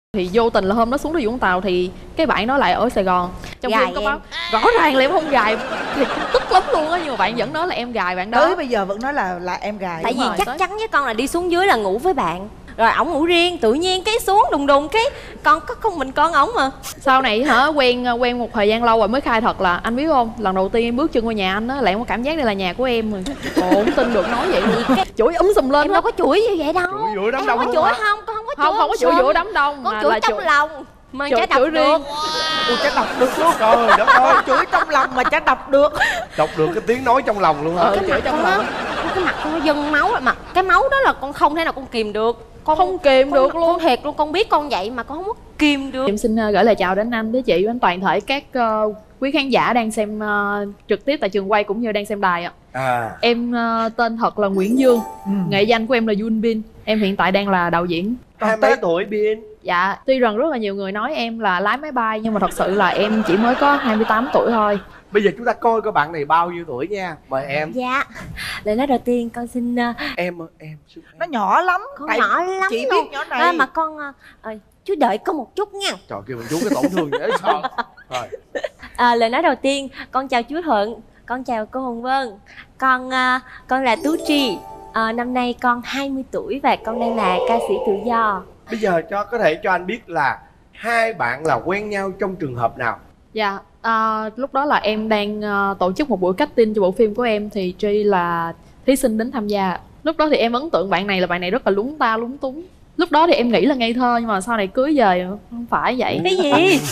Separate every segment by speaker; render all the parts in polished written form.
Speaker 1: Thì vô tình là hôm đó xuống tới Vũng Tàu thì cái bạn đó lại ở Sài Gòn. Trong phim có báo rõ ràng là em không gài thì tức lắm luôn á, nhưng mà bạn vẫn nói là em gài bạn đó.
Speaker 2: Tới bây giờ vẫn nói là em gài.
Speaker 3: Tại vì chắc chắn với con là đi xuống dưới là ngủ với bạn, rồi ổng ngủ riêng, tự nhiên cái xuống đùng đùng cái con có con mình con ổng mà.
Speaker 1: Sau này hả quen một thời gian lâu rồi mới khai thật là anh biết không, lần đầu tiên em bước chân qua nhà anh á là em có cảm giác đây là nhà của em rồi. Ồ, không tin được nói vậy luôn. Chửi sùm lên.
Speaker 3: Em đâu có chửi như vậy đâu.
Speaker 4: Chửi giữa đám đông
Speaker 3: có
Speaker 4: luôn
Speaker 3: chửi
Speaker 4: hả?
Speaker 3: không, con không có chửi.
Speaker 1: Không có chửi giữa đám đông,
Speaker 3: con
Speaker 1: mà
Speaker 3: chửi
Speaker 1: là
Speaker 3: trong lòng mà chả đọc
Speaker 1: chửi riêng.
Speaker 4: Ui, chắc đọc được luôn. Trời đất ơi,
Speaker 2: Chửi trong lòng mà chả đọc được.
Speaker 4: đọc được cái tiếng nói trong lòng luôn hả?
Speaker 1: Chửi trong lòng.
Speaker 3: Cái mặt con nó dâng máu mà cái máu đó là con không thể nào con kìm được. Con
Speaker 1: không kìm được luôn.
Speaker 3: Con thiệt luôn, con biết con vậy mà con không có kìm được.
Speaker 1: Em xin gửi lời chào đến anh, đến chị, đến toàn thể các quý khán giả đang xem trực tiếp tại trường quay cũng như đang xem đài ạ. Em tên thật là Nguyễn Dương, nghệ danh của em là Yun Bin. Em hiện tại đang là đạo diễn.
Speaker 4: Hai mấy tuổi Bin?
Speaker 1: Dạ, tuy rằng rất là nhiều người nói em là lái máy bay nhưng mà thật sự là em chỉ mới có 28 tuổi thôi.
Speaker 4: Bây giờ chúng ta coi các bạn này bao nhiêu tuổi nha. Mời em.
Speaker 3: Dạ, lời nói đầu tiên con xin
Speaker 4: Em
Speaker 2: Nó nhỏ lắm.
Speaker 3: con nhỏ lắm
Speaker 2: chị
Speaker 3: luôn.
Speaker 2: biết nhỏ này.
Speaker 3: Mà con chú đợi con một chút nha.
Speaker 4: Trời, kêu mình chú cái tổn thương dễ sợ. Rồi.
Speaker 3: Lời nói đầu tiên con chào chú Thuận, con chào cô Hồng Vân, con là Tú Tri. Năm nay con 20 tuổi và con đang là ca sĩ tự do.
Speaker 4: Bây giờ có thể cho anh biết là hai bạn là quen nhau trong trường hợp nào?
Speaker 1: Dạ, lúc đó là em đang tổ chức một buổi casting cho bộ phim của em thì Tri là thí sinh đến tham gia. Lúc đó thì em ấn tượng bạn này là bạn này rất là lúng ta lúng túng. Lúc đó thì em nghĩ là ngây thơ nhưng mà sau này cưới về không phải vậy.
Speaker 3: Cái gì?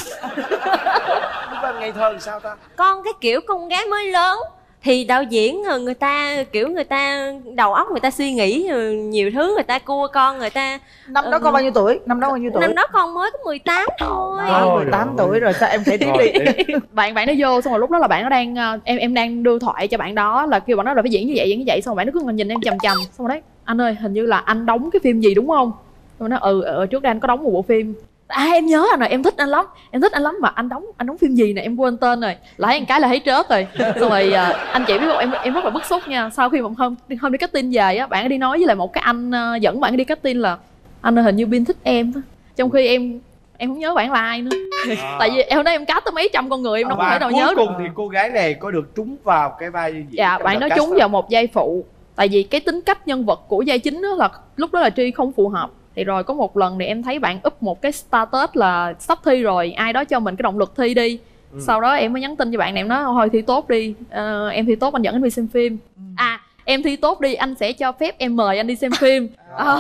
Speaker 4: Lúc đó ngây thơ thì sao ta?
Speaker 3: Con cái kiểu con gái mới lớn thì đạo diễn người ta kiểu người ta đầu óc người ta suy nghĩ nhiều thứ, người ta cua con người ta.
Speaker 2: Năm đó con bao nhiêu tuổi? Năm đó bao nhiêu tuổi?
Speaker 3: Năm đó con mới có 18 thôi.
Speaker 2: 18 tuổi rồi, sao em kể tiếp đi.
Speaker 1: bạn nó vô xong rồi lúc đó là bạn nó đang em đang đưa thoại cho bạn đó là kêu bạn đó là phải diễn như vậy, xong rồi bạn nó cứ nhìn em chằm chằm, xong rồi đấy anh ơi hình như là anh đóng cái phim gì đúng không? Xong rồi nó trước đây anh có đóng một bộ phim. Em nhớ anh rồi, em thích anh lắm mà anh đóng phim gì nè em quên tên rồi, lại một cái là thấy trớt rồi. Xong rồi anh chị biết không, em rất là bức xúc nha. Sau khi một hôm đi casting về á, bạn ấy đi nói với lại một cái anh dẫn bạn ấy đi casting là anh ơi hình như Bin thích em, trong khi em không nhớ bạn là ai nữa. Tại vì em nói em cast tới mấy trăm con người em đâu có thể nào nhớ được.
Speaker 4: Cuối cùng thì cô gái này có được trúng vào cái vai gì?
Speaker 1: Dạ, bạn nói trúng vào một vai phụ. Tại vì cái tính cách nhân vật của vai chính đó là lúc đó là Tri không phù hợp. Thì rồi có một lần thì em thấy bạn up một cái status là sắp thi rồi, ai đó cho mình cái động lực thi đi. Sau đó em mới nhắn tin cho bạn này, em nói thôi thi tốt đi, em thi tốt anh dẫn anh đi xem phim. Em thi tốt đi anh sẽ cho phép em mời anh đi xem phim.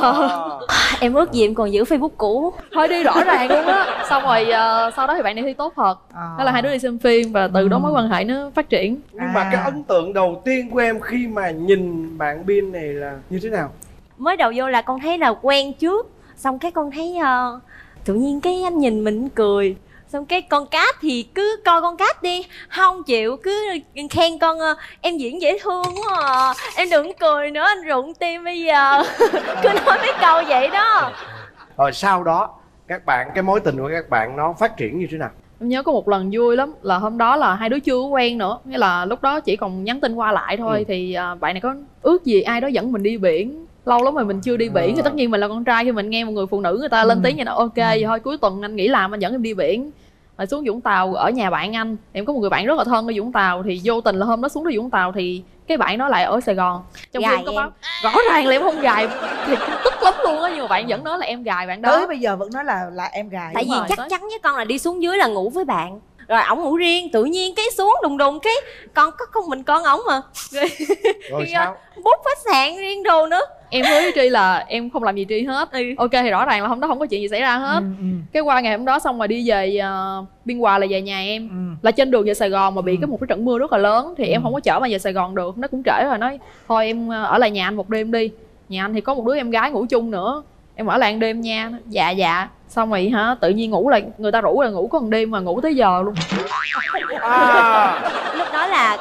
Speaker 3: Em ước gì em còn giữ Facebook cũ.
Speaker 1: Thôi đi rõ ràng luôn á. Xong rồi sau đó thì bạn này thi tốt thật. Đó là hai đứa đi xem phim và từ đó mối quan hệ nó phát triển.
Speaker 4: Nhưng mà cái ấn tượng đầu tiên của em khi mà nhìn bạn Bin này là như thế nào?
Speaker 3: Mới đầu vô là con thấy là quen trước, xong cái con thấy tự nhiên cái anh nhìn mình cười, xong cái con cát thì cứ coi con cát đi, không chịu cứ khen con em diễn dễ thương quá à, em đừng cười nữa anh rụng tim bây giờ. Cứ nói mấy câu vậy đó.
Speaker 4: Rồi sau đó cái mối tình của các bạn nó phát triển như thế nào?
Speaker 1: Em nhớ có một lần vui lắm là hôm đó là hai đứa chưa quen nữa, nghĩa là lúc đó chỉ còn nhắn tin qua lại thôi. Thì bạn này có ước gì ai đó dẫn mình đi biển. Lâu lắm rồi mình chưa đi biển thì tất nhiên mình là con trai, khi mình nghe một người phụ nữ người ta lên tiếng vậy nó ok vậy thôi cuối tuần anh nghỉ làm anh dẫn em đi biển. Rồi xuống Vũng Tàu ở nhà bạn anh, em có một người bạn rất là thân ở Vũng Tàu thì vô tình là hôm đó xuống tới Vũng Tàu thì cái bạn đó lại ở Sài Gòn. Trong phim có báo rõ ràng là em không gài thì tức lắm luôn á, nhưng mà bạn vẫn nói là em gài bạn đó.
Speaker 2: Tới bây giờ vẫn nói là em gài.
Speaker 3: Tại vì chắc chắn với con là đi xuống dưới là ngủ với bạn, rồi ổng ngủ riêng, tự nhiên cái xuống đùng đùng cái con có con mình con ổng mà.
Speaker 4: Rồi sao?
Speaker 3: Bút khách sạn riêng đồ nữa.
Speaker 1: Em hứa với Tri là em không làm gì Tri hết. Ok thì rõ ràng là hôm đó không có chuyện gì xảy ra hết. Cái qua ngày hôm đó xong rồi đi về Biên Hòa là về nhà em. Là trên đường về Sài Gòn mà bị một cái trận mưa rất là lớn thì em không có chở mà về Sài Gòn được, nó cũng trễ rồi. Nói thôi em ở lại nhà anh một đêm đi, nhà anh thì có một đứa em gái ngủ chung nữa, em ở lại đêm nha. Dạ xong rồi tự nhiên ngủ lại, người ta rủ là ngủ có một đêm mà ngủ tới giờ luôn.
Speaker 3: Lúc đó là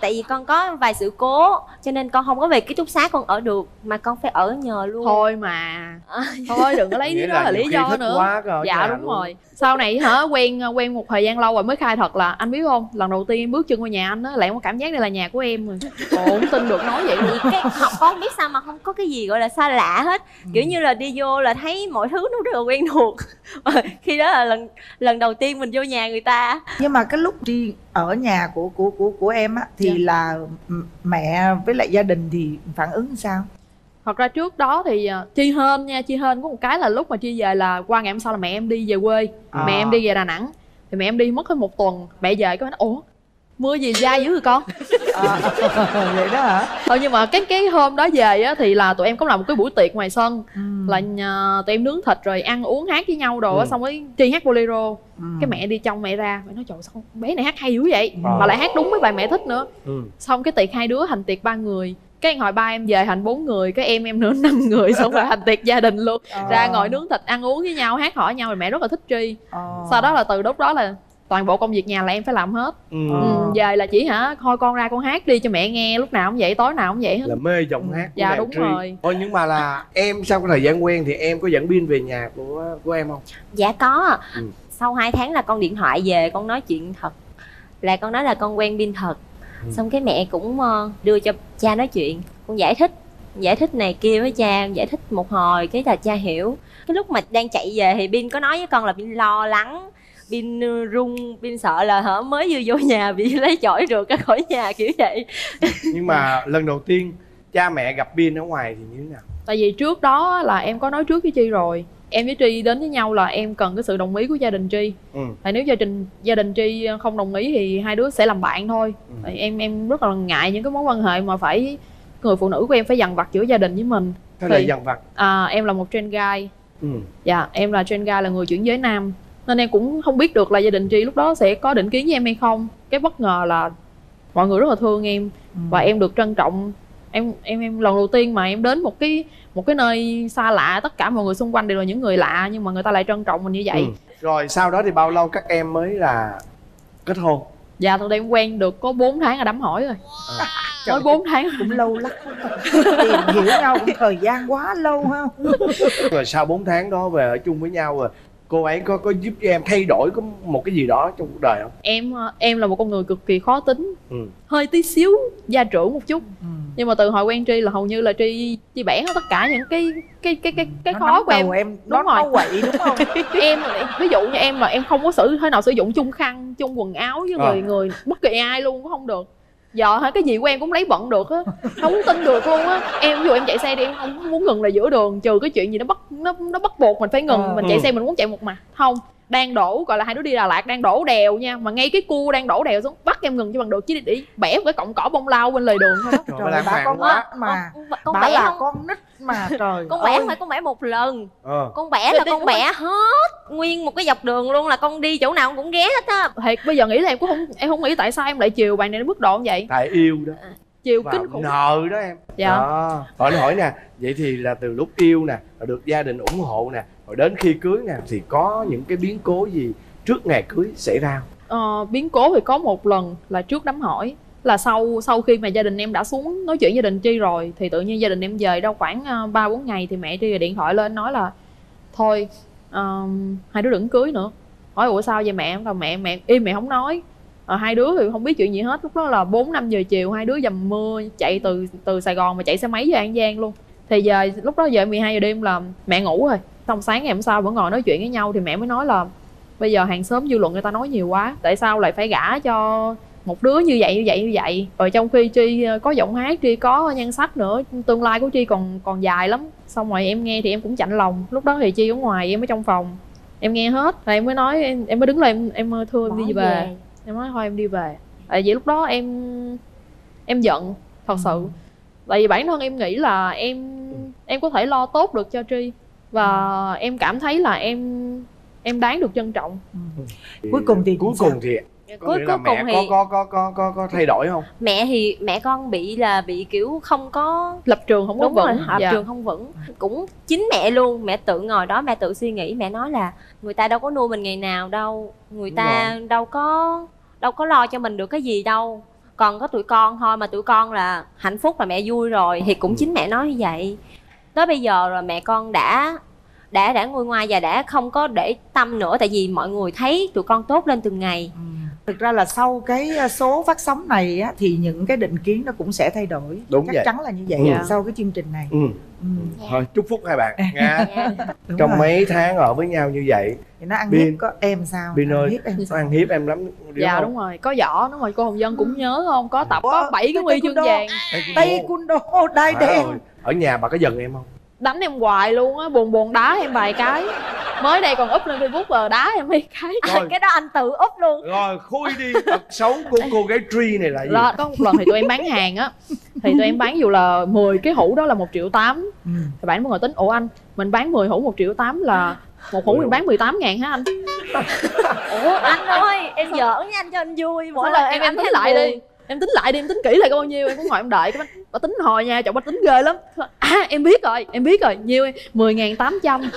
Speaker 3: tại vì con có vài sự cố cho nên con không có về ký túc xá con ở được, mà con phải ở nhờ luôn.
Speaker 1: Thôi mà thôi đừng có lấy
Speaker 4: Nghĩa
Speaker 1: đó là
Speaker 4: nhiều
Speaker 1: lý
Speaker 4: khi
Speaker 1: do
Speaker 4: thích
Speaker 1: nữa.
Speaker 4: quá cơ, ở
Speaker 1: Dạ
Speaker 4: nhà
Speaker 1: đúng
Speaker 4: luôn.
Speaker 1: rồi. Sau này hả, quen một thời gian lâu rồi mới khai thật là anh biết không, lần đầu tiên em bước chân vào nhà anh á là em có cảm giác đây là nhà của em rồi. Ồ, không tin được nói vậy luôn.
Speaker 3: Vì cái học con không biết sao mà không có cái gì gọi là xa lạ hết, kiểu như là đi vô là thấy mọi thứ nó rất là quen thuộc. Khi đó là lần đầu tiên mình vô nhà người ta.
Speaker 2: Nhưng mà cái lúc đi ở nhà của em á thì là mẹ với lại gia đình thì phản ứng sao?
Speaker 1: Thật ra trước đó thì Chi hên có một cái là lúc mà Chi về là qua ngày hôm sau là mẹ em đi về quê. Mẹ em đi về Đà Nẵng thì mẹ em đi mất hết một tuần. Mẹ về có nói ủa mưa gì dai dữ rồi con.
Speaker 2: Vậy đó hả?
Speaker 1: Nhưng mà cái hôm đó về á thì là tụi em có làm một cái buổi tiệc ngoài sân. Là tụi em nướng thịt rồi ăn uống hát với nhau đồ á, xong rồi Chi hát bolero. Cái mẹ đi trong mẹ ra, mẹ nói trời sao bé này hát hay dữ vậy, mà lại hát đúng mấy bài mẹ thích nữa. Xong cái tiệc hai đứa thành tiệc 3 người, cái hồi ba em về thành 4 người, cái em nữa 5 người, xong rồi thành tiệc gia đình luôn. Ra ngồi nướng thịt ăn uống với nhau, hát hỏi nhau, rồi mẹ rất là thích Chi. Sau đó là từ lúc đó là toàn bộ công việc nhà là em phải làm hết. Về là chỉ thôi con ra con hát đi cho mẹ nghe, lúc nào cũng vậy, tối nào cũng vậy hết.
Speaker 4: Là mê giọng hát của
Speaker 1: Dạ
Speaker 4: nàng
Speaker 1: đúng
Speaker 4: Tri.
Speaker 1: rồi.
Speaker 4: Thôi nhưng mà là em sau cái thời gian quen thì em có dẫn Bin về nhà của em không?
Speaker 3: Dạ có. Sau 2 tháng là con điện thoại về con nói chuyện thật, là con nói là con quen Bin thật. Xong cái mẹ cũng đưa cho cha nói chuyện, con giải thích này kia với cha, giải thích một hồi cái là cha hiểu. Cái lúc mà đang chạy về thì Bin có nói với con là Bin lo lắng, Bin run, Bin sợ là mới vừa vô nhà bị lấy chổi rượt ra khỏi nhà kiểu vậy.
Speaker 4: Nhưng mà lần đầu tiên cha mẹ gặp Bin ở ngoài thì như thế nào?
Speaker 1: Tại vì trước đó là em có nói trước với Chi rồi, em với Tri đến với nhau là em cần cái sự đồng ý của gia đình Tri. Tại nếu gia đình Tri không đồng ý thì hai đứa sẽ làm bạn thôi. Tại em rất là ngại những cái mối quan hệ mà phải người phụ nữ của em phải dằn vặt giữa gia đình với mình.
Speaker 4: Thế là dằn vặt?
Speaker 1: Em là một trans guy. Dạ em là trans guy, là người chuyển giới nam, nên em cũng không biết được là gia đình Tri lúc đó sẽ có định kiến với em hay không. Cái bất ngờ là mọi người rất là thương em và em được trân trọng. Em lần đầu tiên mà em đến một cái nơi xa lạ, tất cả mọi người xung quanh đều là những người lạ nhưng mà người ta lại trân trọng mình như vậy.
Speaker 4: Rồi sau đó thì bao lâu các em mới là kết hôn?
Speaker 1: Dạ tụi em quen được có 4 tháng là đám hỏi rồi. Mới 4 tháng
Speaker 2: cũng lâu lắm. Tìm hiểu nhau cũng thời gian quá lâu ha.
Speaker 4: Rồi sau 4 tháng đó về ở chung với nhau rồi, cô ấy có giúp cho em thay đổi có một cái gì đó trong cuộc đời không?
Speaker 1: Em là một con người cực kỳ khó tính, hơi tí xíu gia trưởng một chút. Nhưng mà từ hồi quen Tri là hầu như là Tri bẻ hết tất cả những cái khó của em.
Speaker 2: Đúng rồi. Nó quậy đúng không?
Speaker 1: Em ví dụ như em là em không có thế nào sử dụng chung khăn, chung quần áo với người bất kỳ ai luôn, cũng không được. Giờ cái gì của em cũng lấy bận được á, không tin được luôn á. Em ví dụ em chạy xe đi, em không muốn ngừng là giữa đường, trừ cái chuyện gì nó bắt buộc mình phải ngừng. Mình chạy xe mình muốn chạy một mặt không, đang đổ, gọi là hai đứa đi Đà Lạt đang đổ đèo nha, mà ngay cái cua đang đổ đèo xuống bắt em ngừng cho bằng được, chứ đi bẻ một cái cọng cỏ bông lau bên lề đường thôi đó.
Speaker 2: Trời, bà con nít mà bà là con nít mà trời.
Speaker 3: Con bẻ không phải con bẻ một lần, con bẻ là con bẻ hết nguyên một cái dọc đường luôn, là con đi chỗ nào cũng ghé hết á.
Speaker 1: Thiệt bây giờ nghĩ là em không nghĩ tại sao em lại chiều bạn này đến mức độ như vậy.
Speaker 4: Tại yêu đó,
Speaker 1: chiều kinh khủng,
Speaker 4: nợ đó em.
Speaker 1: Dạ.
Speaker 4: Hỏi nè, vậy thì là từ lúc yêu nè, rồi được gia đình ủng hộ nè, rồi đến khi cưới nè, thì có những cái biến cố gì trước ngày cưới xảy ra không?
Speaker 1: Biến cố thì có một lần là trước đám hỏi, là sau khi mà gia đình em đã xuống nói chuyện với gia đình Tri rồi, thì tự nhiên gia đình em về đâu khoảng 3-4 ngày thì mẹ Tri gọi điện thoại lên nói là thôi hai đứa đừng cưới nữa. Hỏi ủa sao vậy mẹ? Là mẹ im, mẹ không nói. Hai đứa thì không biết chuyện gì hết. Lúc đó là 4-5 giờ chiều, hai đứa dầm mưa chạy từ Sài Gòn mà chạy xe máy về An Giang luôn. Thì giờ lúc đó về 12 giờ đêm là mẹ ngủ rồi. Xong sáng ngày hôm sau vẫn ngồi nói chuyện với nhau thì mẹ mới nói là bây giờ hàng xóm dư luận người ta nói nhiều quá, tại sao lại phải gả cho một đứa như vậy. Rồi trong khi Tri có giọng hát, Tri có nhan sắc nữa, tương lai của Tri còn dài lắm. Xong rồi em nghe thì em cũng chạnh lòng. Lúc đó thì Tri ở ngoài, em ở trong phòng, em nghe hết rồi em mới nói, em mới đứng lên, em thưa em đi về. Em nói thôi em đi về. Tại vì lúc đó em giận thật sự. Tại vì bản thân em nghĩ là em có thể lo tốt được cho Tri, và em cảm thấy là em đáng được trân trọng.
Speaker 2: Cuối cùng thì
Speaker 4: cuối cùng thì mẹ có thay đổi không?
Speaker 3: Mẹ con bị kiểu không có
Speaker 1: lập trường, không có vững.
Speaker 3: Lập trường không vững. Cũng chính mẹ luôn, mẹ tự ngồi đó, mẹ tự suy nghĩ, mẹ nói là người ta đâu có nuôi mình ngày nào đâu, người ta đâu có lo cho mình được cái gì đâu, còn có tụi con thôi, mà tụi con là hạnh phúc là mẹ vui rồi, thì cũng chính mẹ nói như vậy. Tới bây giờ rồi mẹ con đã nguôi ngoai và đã không có để tâm nữa, tại vì mọi người thấy tụi con tốt lên từng ngày.
Speaker 2: Thực ra là sau cái số phát sóng này á, thì những cái định kiến nó cũng sẽ thay đổi.
Speaker 4: Đúng
Speaker 2: chắc
Speaker 4: vậy.
Speaker 2: chắn là như vậy. Sau cái chương trình này.
Speaker 4: Thôi chúc phúc hai bạn nha.
Speaker 2: Đúng
Speaker 4: Trong
Speaker 2: rồi.
Speaker 4: mấy tháng ở với nhau như vậy
Speaker 2: Thì nó ăn
Speaker 4: Bin.
Speaker 2: hiếp có em sao?
Speaker 4: Bin
Speaker 2: Ăn
Speaker 4: ơi,
Speaker 2: hiếp em
Speaker 4: nó
Speaker 2: sao?
Speaker 4: ăn hiếp em lắm
Speaker 1: Dạ
Speaker 4: không?
Speaker 1: đúng rồi, có võ đúng rồi, cô Hồng Vân cũng nhớ không? Có tập có
Speaker 2: Ủa,
Speaker 1: 7 cái huy chương vàng.
Speaker 2: Taekwondo đai
Speaker 4: Phải
Speaker 2: đen.
Speaker 4: rồi. Ở nhà bà có giận em không?
Speaker 1: Đánh em hoài luôn á, buồn đá em vài cái. Mới đây còn up lên Facebook rồi đá em mấy cái.
Speaker 4: Rồi.
Speaker 3: Cái đó anh tự úp luôn.
Speaker 4: Rồi khui đi, tật xấu của cô gái Tri này là gì?
Speaker 1: Đó, có một lần thì tụi em bán hàng á, thì tụi em bán dù là 10 cái hũ đó là 1,8 triệu. Thì bạn mới ngồi tính, ủa anh, mình bán 10 hũ 1,8 triệu là một hũ mình bán 18.000 hả anh?
Speaker 3: Ủa anh ơi, em giỡn với anh cho anh vui. Mỗi
Speaker 1: Xong
Speaker 3: lần
Speaker 1: rồi em tính lại đi. Em tính lại đi, em tính kỹ lại có bao nhiêu, em cũng ngồi em đợi cái bà tính hồi nha, chồng bà tính ghê lắm. Em biết rồi, nhiêu em? 10.800.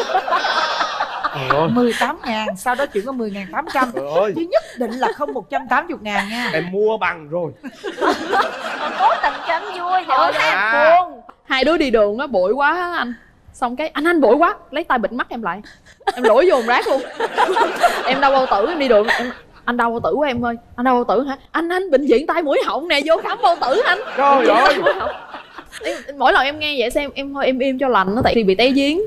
Speaker 2: 18.000, sau đó chuyển có 10.800.
Speaker 4: Trời ơi,
Speaker 2: Chứ nhất định là không 180.000 nha.
Speaker 4: em mua bằng rồi.
Speaker 3: Còn cố tình cho anh vui thì ơi thấy anh
Speaker 4: Dạ.
Speaker 3: buồn.
Speaker 1: Hai đứa đi đường á bụi quá á anh. Xong cái anh bụi quá, lấy tay bịt mắt em lại. Em lủi vô rác luôn. Em đau bao tử, em đi đường anh đau bao tử của em ơi. Anh đau bao tử hả? Anh bệnh viện tai mũi họng nè, vô khám bao tử anh.
Speaker 4: Trời ơi.
Speaker 1: Mỗi lần em nghe vậy xem em thôi em im cho lành nó, tại vì bị té giếng.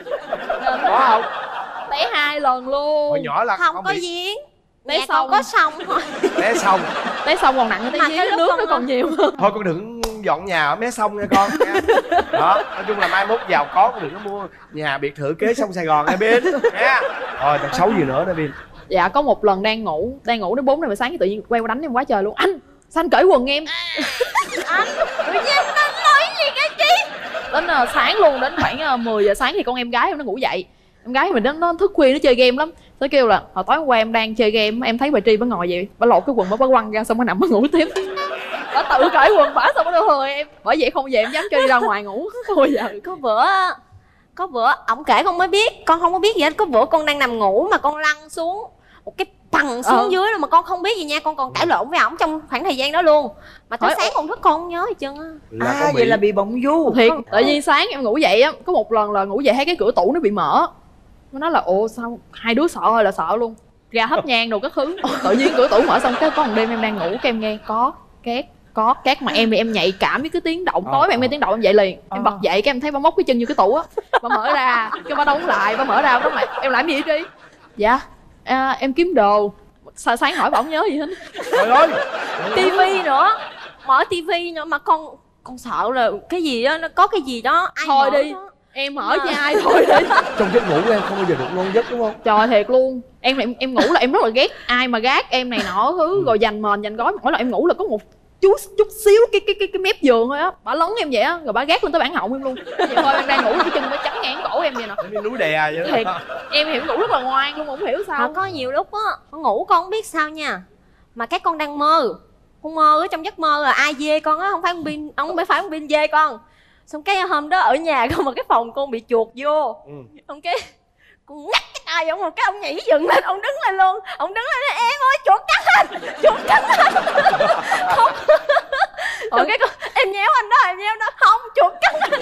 Speaker 4: Có không?
Speaker 1: Té 2 lần luôn.
Speaker 4: Hồi nhỏ là
Speaker 3: Không có
Speaker 4: bị
Speaker 3: giếng.
Speaker 1: Té
Speaker 3: Nhà
Speaker 1: xong.
Speaker 3: con có sông thôi.
Speaker 4: té xong.
Speaker 1: Té xong còn nặng hơn té
Speaker 3: Mà
Speaker 1: giếng,
Speaker 3: cái lúc
Speaker 1: nước
Speaker 3: con
Speaker 1: nó còn nhiều hơn.
Speaker 4: Thôi con đừng dọn nhà ở mé sông nha con nha. Đó, nói chung là mai mốt giàu có con đừng có mua nhà biệt thự kế sông Sài Gòn nha Bin nha. Rồi tật xấu gì nữa đó Bin?
Speaker 1: Dạ có một lần đang ngủ đến 4 giờ sáng, tự nhiên quay qua đánh em quá trời luôn. Anh sao anh cởi quần em?
Speaker 3: Anh tự nhiên anh nói gì cái chi?
Speaker 1: Đến sáng luôn, đến khoảng 10 giờ sáng thì con em gái em nó ngủ dậy. Em gái mình nó thức khuya nó chơi game lắm. Nó kêu là hồi tối hôm qua em đang chơi game, em thấy bà Tri bà ngồi vậy, bà lột cái quần bà quăng ra xong bà nằm bà ngủ tiếp. Bà tự cởi quần bà xong bà đưa hồi em. Bởi vậy không về em dám cho đi ra ngoài ngủ. Thôi giờ
Speaker 3: Có bữa ổng kể con mới biết, con không có biết gì hết. Có bữa con đang nằm ngủ mà con lăn xuống một cái bằng xuống dưới rồi mà con không biết gì nha, con còn cãi lộn với ổng trong khoảng thời gian đó luôn. Mà tới sáng con thức con không nhớ gì trơn á.
Speaker 4: Là
Speaker 2: À
Speaker 4: con
Speaker 2: vậy là bị bỗng du.
Speaker 1: thiệt, tự nhiên sáng em ngủ dậy á, có một lần là ngủ dậy thấy cái cửa tủ nó bị mở. Nó nói là ồ sao hai đứa sợ ơi là sợ luôn, ra thắp nhang đồ các thứ. Tự nhiên cửa tủ mở xong cái có một đêm em đang ngủ cái em nghe có két mà em thì em nhạy cảm với cái tiếng động tối mà em nghe tiếng động em dậy liền. Em bật dậy cái em thấy bà móc cái chân vô cái tủ á, bà mở ra cái bà đóng lại, bà mở ra đó, em làm gì Tri? Dạ em kiếm đồ. Sáng hỏi bà không nhớ gì hết.
Speaker 4: Trời ơi.
Speaker 3: Tivi nữa, mở tivi nữa mà con sợ là cái gì á, nó có cái gì đó ai
Speaker 1: Thôi
Speaker 3: mở
Speaker 1: đi.
Speaker 3: đó.
Speaker 1: Em mở cho ai thôi đi.
Speaker 4: Trong giấc ngủ của em không bao giờ được ngon giấc đúng không?
Speaker 1: Trời thiệt luôn, em ngủ là em rất là ghét ai mà gác em này nọ thứ rồi dành mền dành gói. Mỗi lần em ngủ là có một chút xíu cái mép giường thôi á, bà lấn em vậy á rồi bà gác lên tới bản họng em luôn. Vậy thôi em đang ngủ cái chân nó chắn ngang cổ em vậy nè.
Speaker 4: Giống như núi đè vậy
Speaker 1: Thiệt,
Speaker 4: đó.
Speaker 1: em hiểu ngủ rất là ngoan luôn, không hiểu
Speaker 3: Mà
Speaker 1: sao.
Speaker 3: có nhiều lúc á con ngủ con không biết sao nha, mà cái con đang mơ, con mơ ở trong giấc mơ là ai dê con á, không phải con Bin dê con. Xong cái hôm đó ở nhà con mà cái phòng con bị chuột vô. Xong cái con ngắt cái tay ông, một cái ông nhảy dựng lên, ông đứng lên luôn, ông đứng lên nói, em ơi chuột cắn anh, chuột cắn anh. Không. Rồi cái con em nhéo anh đó, không chuột cắn anh.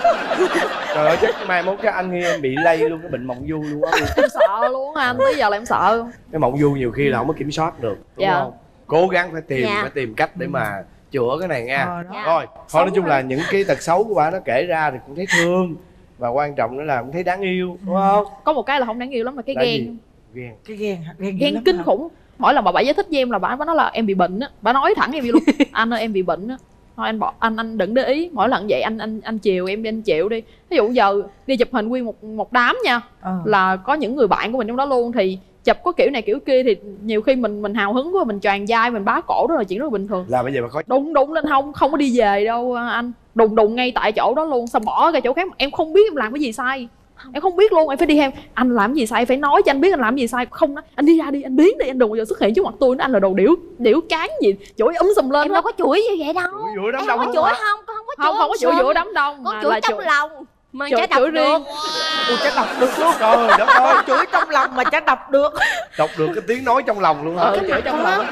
Speaker 4: Trời ơi chắc mai mốt cái anh nghe em bị lây luôn cái bệnh mộng du luôn á.
Speaker 1: Em sợ luôn anh, tới giờ là em sợ.
Speaker 4: Cái mộng du nhiều khi là không có kiểm soát được đúng
Speaker 1: Dạ.
Speaker 4: không? Cố gắng phải
Speaker 3: Dạ.
Speaker 4: tìm cách để mà chữa cái này nha.
Speaker 2: Đó.
Speaker 4: Rồi thôi nói chung là những cái tật xấu của bà nó kể ra thì cũng thấy thương, và quan trọng nữa là cũng thấy đáng yêu đúng không?
Speaker 1: Có một cái là không đáng yêu lắm là cái
Speaker 4: Là gì?
Speaker 1: ghen.
Speaker 4: Ghen.
Speaker 2: Cái ghen dữ
Speaker 1: Ghen
Speaker 2: lắm
Speaker 1: kinh
Speaker 2: hả?
Speaker 1: khủng. Mỗi lần bà giải thích với em là bà nói là em bị bệnh á, bà nói thẳng em vậy luôn. Anh ơi em bị bệnh á, thôi anh đừng để ý. Mỗi lần vậy anh chiều em đi, anh chịu đi. Ví dụ giờ đi chụp hình nguyên một đám nha, là có những người bạn của mình trong đó luôn, thì chụp có kiểu này kiểu kia thì nhiều khi mình hào hứng quá, mình choàng vai mình bá cổ, đó là chuyện rất là bình thường.
Speaker 4: Là bây giờ bà có
Speaker 1: Đụng lên không có đi về đâu anh, đụng ngay tại chỗ đó luôn, xong bỏ ra chỗ khác. Em không biết em làm cái gì sai, em không biết luôn, em phải đi theo anh làm cái gì sai, phải nói cho anh biết anh làm cái gì sai. Không đó, anh đi ra đi, anh biến đi, anh đừng bao giờ xuất hiện trước mặt tôi nữa, anh là đồ điểu cán gì chửi sùm lên.
Speaker 3: Em đâu có chửi như vậy đâu.
Speaker 4: chửi giữa đám
Speaker 3: Em
Speaker 4: đông
Speaker 3: không có
Speaker 4: luôn
Speaker 3: chửi,
Speaker 4: hả?
Speaker 3: con không
Speaker 1: không có chửi giữa đám đông,
Speaker 3: con
Speaker 1: mà
Speaker 3: chửi
Speaker 1: là
Speaker 3: trong lòng mà
Speaker 1: chửi
Speaker 3: chả đọc
Speaker 1: riêng.
Speaker 3: được.
Speaker 2: Ủa chả đọc được luôn.
Speaker 4: Trời đất ơi,
Speaker 2: Chửi trong lòng mà chả đọc được.
Speaker 4: đọc được cái tiếng nói trong lòng luôn hả?
Speaker 1: chửi trong lòng.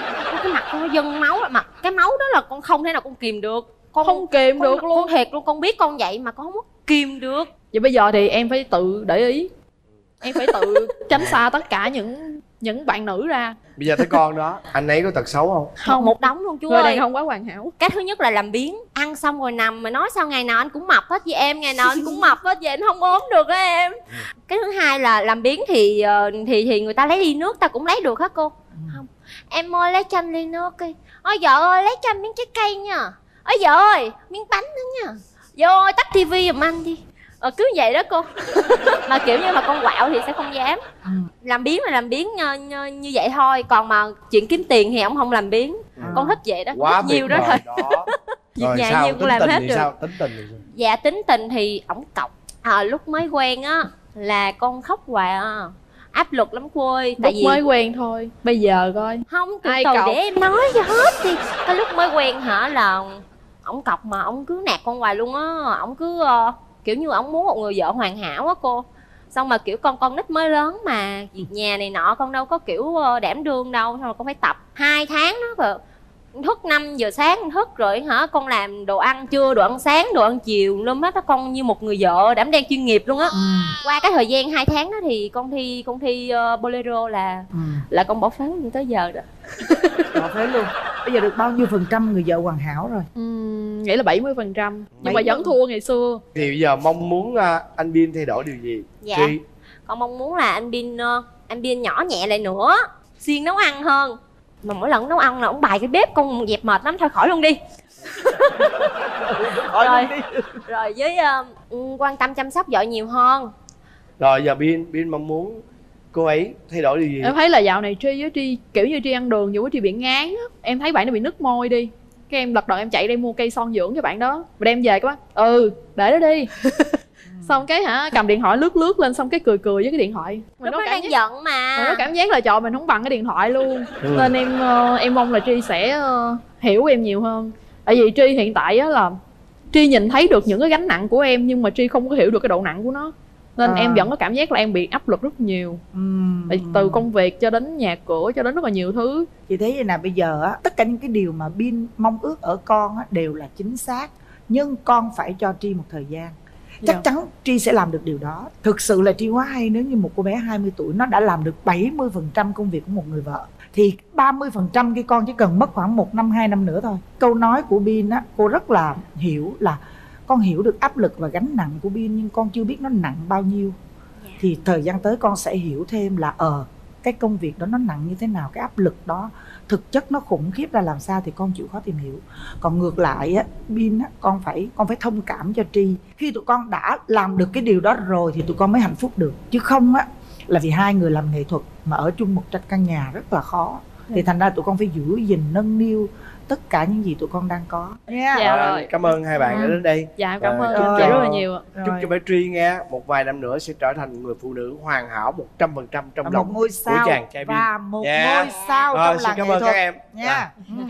Speaker 3: cái mặt con nó dâng máu, mà cái máu đó là con không thể nào con kìm được. Con
Speaker 1: không kìm được luôn.
Speaker 3: Con thiệt luôn, con biết con vậy mà con không có kìm được.
Speaker 1: Vậy bây giờ thì em phải tự để ý, em phải tự tránh xa tất cả những bạn nữ ra.
Speaker 4: Bây giờ thấy con đó, anh ấy có tật xấu không?
Speaker 3: Không, một đống luôn chú
Speaker 1: người
Speaker 3: ơi.
Speaker 1: đàn ông quá hoàn hảo.
Speaker 3: Cái thứ nhất là làm biếng, ăn xong rồi nằm mà nói sao ngày nào anh cũng mập hết với em, ngày nào anh cũng mập hết vậy, anh không ốm được á em. Cái thứ hai là làm biếng thì người ta lấy ly nước ta cũng lấy được hả cô? Không, em ơi lấy cho anh ly nước đi. Ôi vợ ơi lấy cho anh miếng trái cây nha. Ôi vợ ơi miếng bánh nữa nha. Vợ ơi tắt tivi giùm anh đi. Cứ vậy đó cô. Mà kiểu như mà con quạo thì sẽ không dám. Làm biếng là làm biếng như vậy thôi. Còn mà chuyện kiếm tiền thì ông không làm biếng. Con thích vậy đó,
Speaker 4: quá
Speaker 3: thích nhiều đó thôi. Việc
Speaker 4: Rồi
Speaker 3: nhà
Speaker 4: sao,
Speaker 3: nhiều cũng làm hết được.
Speaker 4: sao? Tính tình thì sao?
Speaker 3: Dạ tính tình thì ổng cọc. Lúc mới quen á là con khóc hoài à. Áp lực lắm cô ơi.
Speaker 1: Lúc mới quen thôi, bây giờ coi.
Speaker 3: Không, từ
Speaker 1: ai
Speaker 3: từ
Speaker 1: cọc?
Speaker 3: để em nói cho hết đi. Cái lúc mới quen hả là ổng cọc mà ổng cứ nạt con hoài luôn á. Ổng cứ kiểu như ổng muốn một người vợ hoàn hảo á cô. Xong mà kiểu con nít mới lớn mà việc nhà này nọ con đâu có kiểu đảm đương đâu. Xong rồi con phải tập 2 tháng đó rồi. Thức 5 giờ sáng thức rồi hả, con làm đồ ăn trưa, đồ ăn sáng, đồ ăn chiều luôn hết á, con như một người vợ đảm đang chuyên nghiệp luôn á. Qua cái thời gian 2 tháng đó thì con thi bolero là con bỏ phế luôn tới giờ đó.
Speaker 2: Bỏ phế luôn. Bây giờ được bao nhiêu % người vợ hoàn hảo rồi?
Speaker 1: Nghĩ là 70%. Nhưng mà vẫn thua ngày xưa.
Speaker 4: Thì bây giờ mong muốn anh Bin thay đổi điều gì?
Speaker 3: Dạ
Speaker 4: Tri?
Speaker 3: con mong muốn là anh Bin nhỏ nhẹ lại nữa, siêng nấu ăn hơn. Mà mỗi lần nấu ăn là ông bài cái bếp con dẹp mệt lắm, thôi khỏi luôn đi. Rồi với quan tâm chăm sóc vợ nhiều hơn.
Speaker 4: Rồi giờ Bin mong muốn cô ấy thay đổi điều gì?
Speaker 1: Em thấy là dạo này Tri kiểu như Tri ăn đường nhiều quá, Tri bị ngán á. Em thấy bạn nó bị nứt môi đi. Cái em lật đật em chạy đi mua cây son dưỡng cho bạn đó. Mà đem về các bác. để đó đi. Xong cái cầm điện thoại lướt lên, xong cái cười với cái điện thoại.
Speaker 3: Lúc nó đang giận mà.
Speaker 1: Nó cảm giác là trời mình không bằng cái điện thoại luôn. Nên em mong là Tri sẽ hiểu em nhiều hơn. Tại vì Tri hiện tại á là Tri nhìn thấy được những cái gánh nặng của em, nhưng mà Tri không có hiểu được cái độ nặng của nó. Nên em vẫn có cảm giác là em bị áp lực rất nhiều. Từ công việc cho đến nhà cửa cho đến rất là nhiều thứ.
Speaker 2: Chị thấy vậy nè, bây giờ á, tất cả những cái điều mà Bin mong ước ở con á, đều là chính xác. Nhưng con phải cho Tri một thời gian. Chắc chắn Tri sẽ làm được điều đó. Thực sự là Tri quá hay, nếu như một cô bé 20 tuổi nó đã làm được 70% công việc của một người vợ, thì 30% cái con chỉ cần mất khoảng 1 năm 2 năm nữa thôi. Câu nói của Bin á, cô rất là hiểu, là con hiểu được áp lực và gánh nặng của Bin, nhưng con chưa biết nó nặng bao nhiêu. Thì thời gian tới con sẽ hiểu thêm là cái công việc đó nó nặng như thế nào, cái áp lực đó thực chất nó khủng khiếp ra làm sao, thì con chịu khó tìm hiểu. Còn ngược lại á, Bin á, con phải thông cảm cho Tri. Khi tụi con đã làm được cái điều đó rồi thì tụi con mới hạnh phúc được. Chứ không á, là vì hai người làm nghệ thuật mà ở chung một căn nhà rất là khó. Thì thành ra tụi con phải giữ gìn nâng niu tất cả những gì tụi con đang có nha.
Speaker 1: Dạ rồi.
Speaker 4: Cảm ơn hai bạn đã đến đây.
Speaker 1: Dạ cảm ơn
Speaker 4: chúc
Speaker 1: chị
Speaker 4: cho-
Speaker 1: rất là nhiều.
Speaker 4: Chúc cho bé Tri nghe một vài năm nữa sẽ trở thành người phụ nữ hoàn hảo 100% trong
Speaker 2: Một
Speaker 4: lòng
Speaker 2: ngôi sao
Speaker 4: của chàng trai Bin.
Speaker 2: và một
Speaker 4: Dạ.
Speaker 2: ngôi sao
Speaker 4: Rồi,
Speaker 2: trong
Speaker 4: xin
Speaker 2: làng
Speaker 4: cảm
Speaker 2: nghệ
Speaker 4: ơn
Speaker 2: thuật
Speaker 4: các em.
Speaker 2: nha.